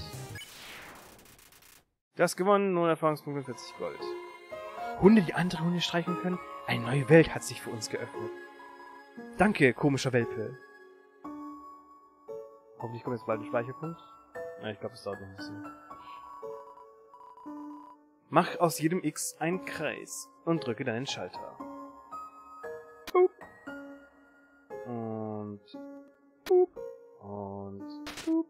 Du hast gewonnen, nun Erfahrungspunkte vierzig Gold. Hunde, die andere Hunde streicheln können? Eine neue Welt hat sich für uns geöffnet. Danke, komischer Welpe. Hoffentlich kommt jetzt bald ein Speicherpunkt. Na, ich glaube, es dauert noch ein bisschen. Mach aus jedem X einen Kreis und drücke deinen Schalter. Boop. Und boop. Und boop.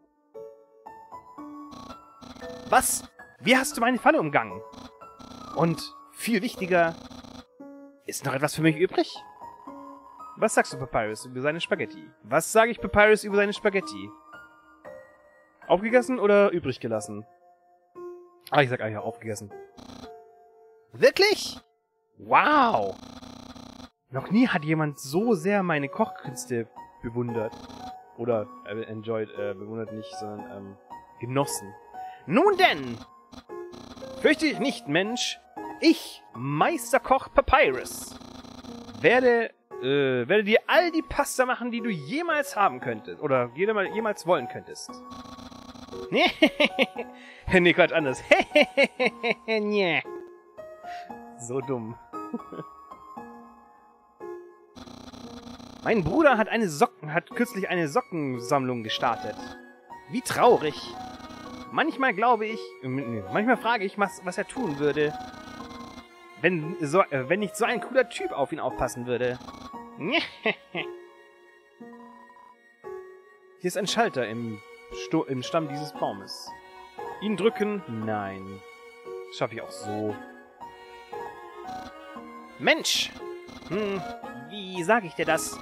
Was? Wie hast du meine Falle umgangen? Und viel wichtiger, ist noch etwas für mich übrig? Was sagst du, Papyrus, über seine Spaghetti? Was sage ich, Papyrus, über seine Spaghetti? Aufgegessen oder übrig gelassen? Ah, ich sag eigentlich auch aufgegessen. Wirklich? Wow! Noch nie hat jemand so sehr meine Kochkünste bewundert. Oder äh, enjoyed, äh, bewundert nicht, sondern ähm, genossen. Nun denn! Fürchte dich nicht, Mensch! Ich, Meisterkoch Papyrus, werde, äh, werde dir all die Pasta machen, die du jemals haben könntest. Oder jemals wollen könntest. Nee, Quatsch, anders. Nee. So dumm. Mein Bruder hat eine Socken, hat kürzlich eine Sockensammlung gestartet. Wie traurig. Manchmal glaube ich, nee, manchmal frage ich, was, was er tun würde, wenn, so, äh, wenn nicht so ein cooler Typ auf ihn aufpassen würde. Hier ist ein Schalter im, Sto im Stamm dieses Baumes. Ihn drücken? Nein. Das schaffe ich auch so. Mensch! Hm, wie sage ich dir das?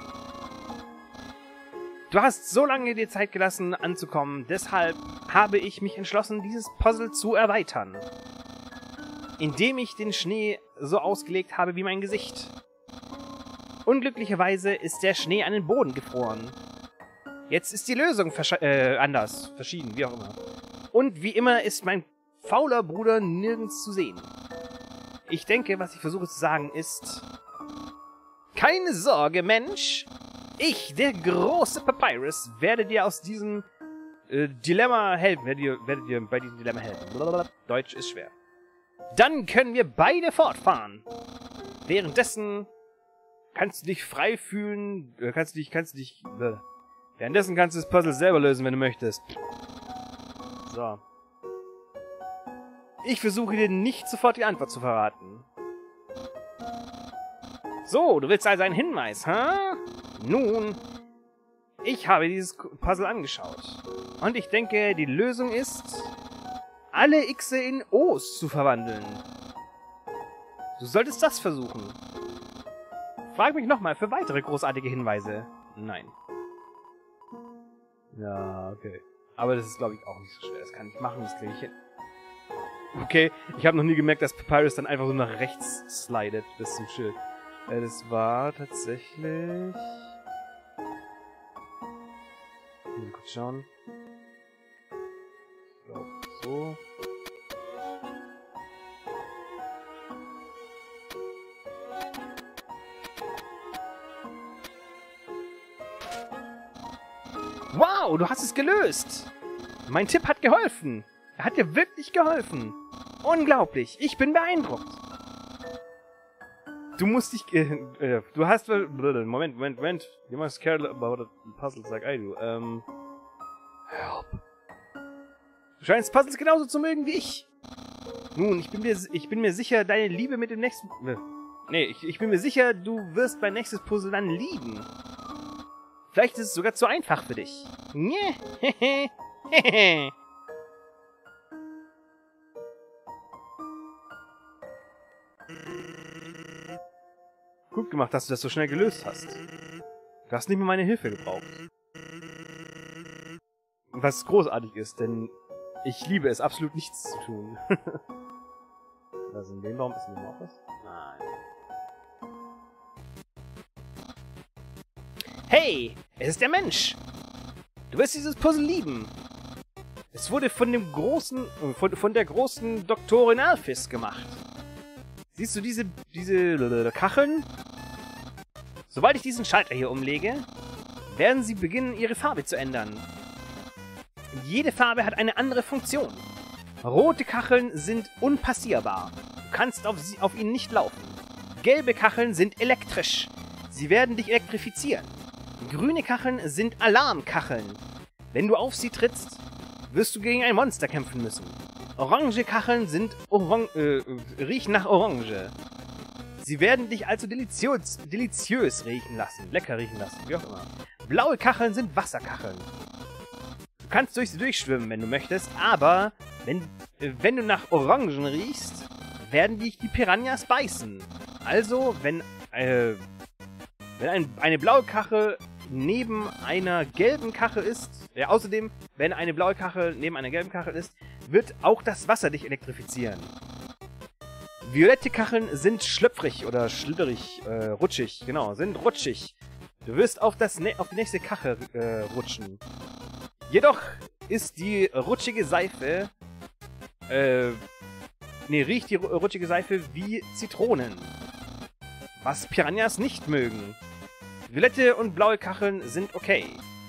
Du hast so lange dir Zeit gelassen, anzukommen, deshalb habe ich mich entschlossen, dieses Puzzle zu erweitern. Indem ich den Schnee so ausgelegt habe wie mein Gesicht. Unglücklicherweise ist der Schnee an den Boden gefroren. Jetzt ist die Lösung äh, anders, verschieden, wie auch immer. Und wie immer ist mein fauler Bruder nirgends zu sehen. Ich denke, was ich versuche zu sagen ist... Keine Sorge, Mensch! Ich, der große Papyrus, werde dir aus diesem äh, Dilemma helfen. Werdet ihr, werdet ihr bei diesem Dilemma helfen. Blablabla. Deutsch ist schwer. Dann können wir beide fortfahren. Währenddessen kannst du dich frei fühlen. Äh, kannst du dich, kannst du dich... Äh, währenddessen kannst du das Puzzle selber lösen, wenn du möchtest. So. Ich versuche dir nicht sofort die Antwort zu verraten. So, du willst also einen Hinweis, hä? Nun, ich habe dieses Puzzle angeschaut. Und ich denke, die Lösung ist, alle Xe in O's zu verwandeln. Du solltest das versuchen. Frag mich nochmal für weitere großartige Hinweise. Nein. Ja, okay. Aber das ist, glaube ich, auch nicht so schwer. Das kann ich machen, das kriege ich hin. Okay, ich habe noch nie gemerkt, dass Papyrus dann einfach so nach rechts slidet bis zum Schild. Äh, das war tatsächlich... Mal kurz schauen. Ich glaube, so. Wow, du hast es gelöst! Mein Tipp hat geholfen! Er hat dir wirklich geholfen! Unglaublich! Ich bin beeindruckt! Du musst dich... Äh, äh, du hast... Äh, Moment, Moment, Moment. You must care about puzzles like I do. Ähm... Help. Du scheinst Puzzles genauso zu mögen wie ich. Nun, ich bin mir, ich bin mir sicher, deine Liebe mit dem nächsten... Äh, nee, ich, ich bin mir sicher, du wirst mein nächstes Puzzle dann lieben. Vielleicht ist es sogar zu einfach für dich. Nee, hehe, Gut gemacht, dass du das so schnell gelöst hast. Du hast nicht mehr meine Hilfe gebraucht. Was großartig ist, denn ich liebe es, absolut nichts zu tun. Also in dem Baum ist nicht noch was? Nein. Hey, es ist der Mensch! Du wirst dieses Puzzle lieben! Es wurde von dem großen, von, von der großen Doktorin Alphys gemacht. Siehst du diese, diese Kacheln? Sobald ich diesen Schalter hier umlege, werden sie beginnen, ihre Farbe zu ändern. Jede Farbe hat eine andere Funktion. Rote Kacheln sind unpassierbar. Du kannst auf, sie, auf ihnen nicht laufen. Gelbe Kacheln sind elektrisch. Sie werden dich elektrifizieren. Grüne Kacheln sind Alarmkacheln. Wenn du auf sie trittst, wirst du gegen ein Monster kämpfen müssen. Orange Kacheln sind Orang äh, riechen nach Orange. Sie werden dich also deliziös, deliziös riechen lassen. Lecker riechen lassen, wie auch immer. Blaue Kacheln sind Wasserkacheln. Du kannst durch sie durchschwimmen, wenn du möchtest, aber wenn, äh, wenn du nach Orangen riechst, werden dich die Piranhas beißen. Also, wenn, äh, wenn ein, eine blaue Kachel neben einer gelben Kachel ist, ja, außerdem, wenn eine blaue Kachel neben einer gelben Kachel ist, wird auch das Wasser dich elektrifizieren. Violette Kacheln sind schlüpfrig oder schlüpperig, äh, rutschig, genau, sind rutschig. Du wirst auf, das auf die nächste Kachel äh, rutschen. Jedoch ist die rutschige Seife, äh, nee, riecht die rutschige Seife wie Zitronen. Was Piranhas nicht mögen. Violette und blaue Kacheln sind okay.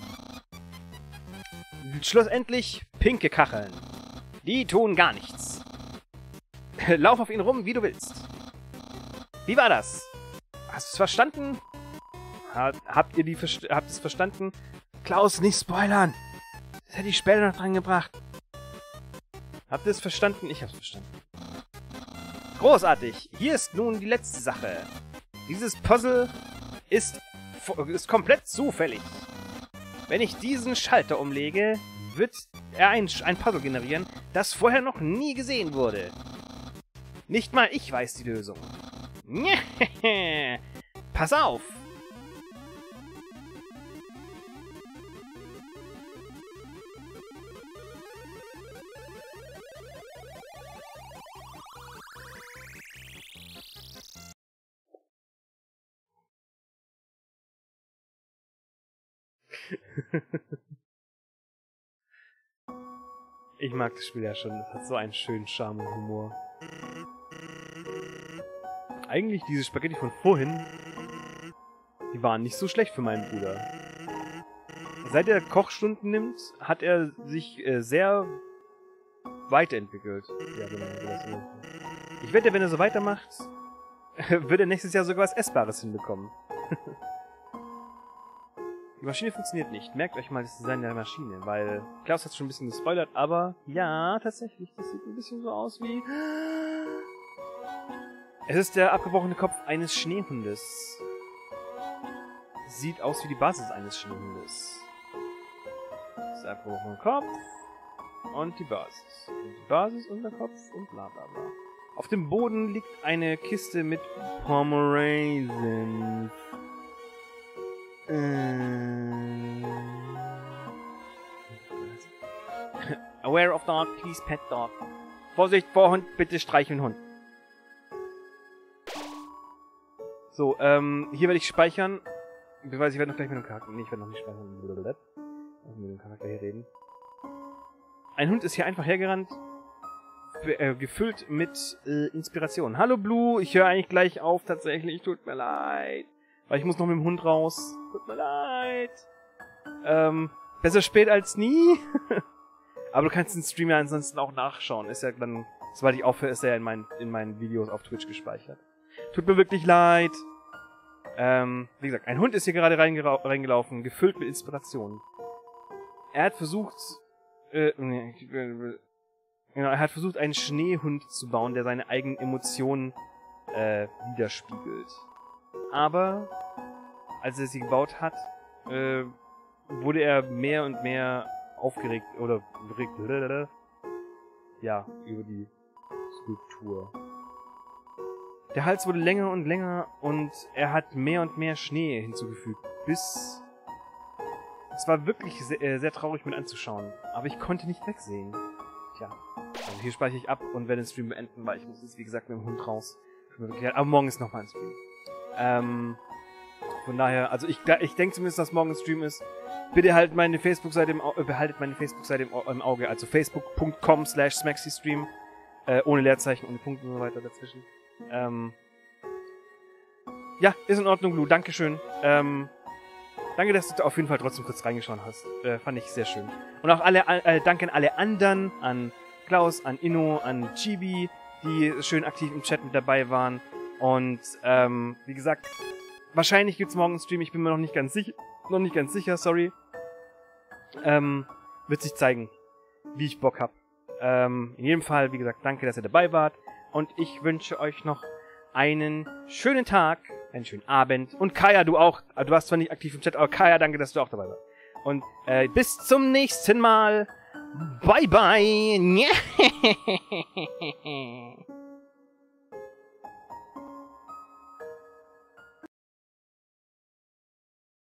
Schlussendlich pinke Kacheln. Die tun gar nichts. Lauf auf ihn rum, wie du willst. Wie war das? Hast du es verstanden? Habt ihr die Verst habt es verstanden? Klaus, nicht spoilern! Das hätte ich später noch dran gebracht. Habt ihr es verstanden? Ich hab's verstanden. Großartig! Hier ist nun die letzte Sache. Dieses Puzzle ist, ist komplett zufällig. Wenn ich diesen Schalter umlege, wird er ein, ein Puzzle generieren, das vorher noch nie gesehen wurde. Nicht mal ich weiß die Lösung. Pass auf! Ich mag das Spiel ja schon. Das hat so einen schönen Charme und Humor. Eigentlich diese Spaghetti von vorhin, die waren nicht so schlecht für meinen Bruder. seit er Kochstunden nimmt, hat er sich äh, sehr weiterentwickelt. Ja, genau. Ich wette, wenn er so weitermacht, wird er nächstes Jahr sogar was Essbares hinbekommen. Die Maschine funktioniert nicht. Merkt euch mal das Design der Maschine, weil Klaus hat schon ein bisschen gespoilert, aber ja, tatsächlich, das sieht ein bisschen so aus wie... Es ist der abgebrochene Kopf eines Schneehundes. Sieht aus wie die Basis eines Schneehundes. Das ist der abgebrochene Kopf und die Basis. Und die Basis und der Kopf und bla bla bla. Auf dem Boden liegt eine Kiste mit Pomeranians. Äh... Aware of dog, please pet dog. Vorsicht vor Hund, bitte streicheln Hund. So, ähm, hier werde ich speichern. Ich weiß, ich werde noch gleich mit dem Charakter... Nee, ich werde noch nicht speichern. Ich werde mit dem Charakter hier reden. Ein Hund ist hier einfach hergerannt. Äh, gefüllt mit äh, Inspiration. Hallo Blue, ich höre eigentlich gleich auf, tatsächlich. Tut mir leid. Weil ich muss noch mit dem Hund raus. Tut mir leid. Ähm, besser spät als nie. Aber du kannst den Stream ja ansonsten auch nachschauen. Ist ja dann, sobald ich aufhöre, ist er ja in meinen, in meinen Videos auf Twitch gespeichert. Tut mir wirklich leid. Ähm, wie gesagt, ein Hund ist hier gerade reingelaufen, gefüllt mit Inspiration. Er hat versucht, äh, nee, genau, er hat versucht, einen Schneehund zu bauen, der seine eigenen Emotionen, äh, widerspiegelt. Aber, als er sie gebaut hat, äh, wurde er mehr und mehr aufgeregt, oder, ja, über die Skulptur. Der Hals wurde länger und länger und er hat mehr und mehr Schnee hinzugefügt, bis... Es war wirklich sehr, äh, sehr traurig mit anzuschauen, aber ich konnte nicht wegsehen. Tja, also hier speichere ich ab und werde den Stream beenden, weil ich muss jetzt, wie gesagt, mit dem Hund raus. Aber morgen ist nochmal ein Stream. Ähm, von daher, also ich, ich denke zumindest, dass morgen ein Stream ist. Bitte halt meine Facebook-Seite im Auge, behaltet meine Facebook-Seite im, im Auge, also facebook punkt com slash smexystream, äh, ohne Leerzeichen, ohne Punkte und so weiter dazwischen. Ähm, ja, ist in Ordnung, Blue, dankeschön. Ähm, danke, dass du auf jeden Fall trotzdem kurz reingeschaut hast. Äh, fand ich sehr schön. Und auch alle, äh, danke an alle anderen, an Klaus, an Inno, an Chibi, die schön aktiv im Chat mit dabei waren. Und, ähm, wie gesagt, wahrscheinlich gibt's morgen einen Stream, ich bin mir noch nicht ganz sicher, noch nicht ganz sicher, sorry. Ähm, wird sich zeigen, wie ich Bock hab. Ähm, in jedem Fall, wie gesagt, danke, dass ihr dabei wart. Und ich wünsche euch noch einen schönen Tag, einen schönen Abend. Und Kaya, du auch. Du warst zwar nicht aktiv im Chat, aber Kaya, danke, dass du auch dabei warst. Und äh, bis zum nächsten Mal. Bye, bye.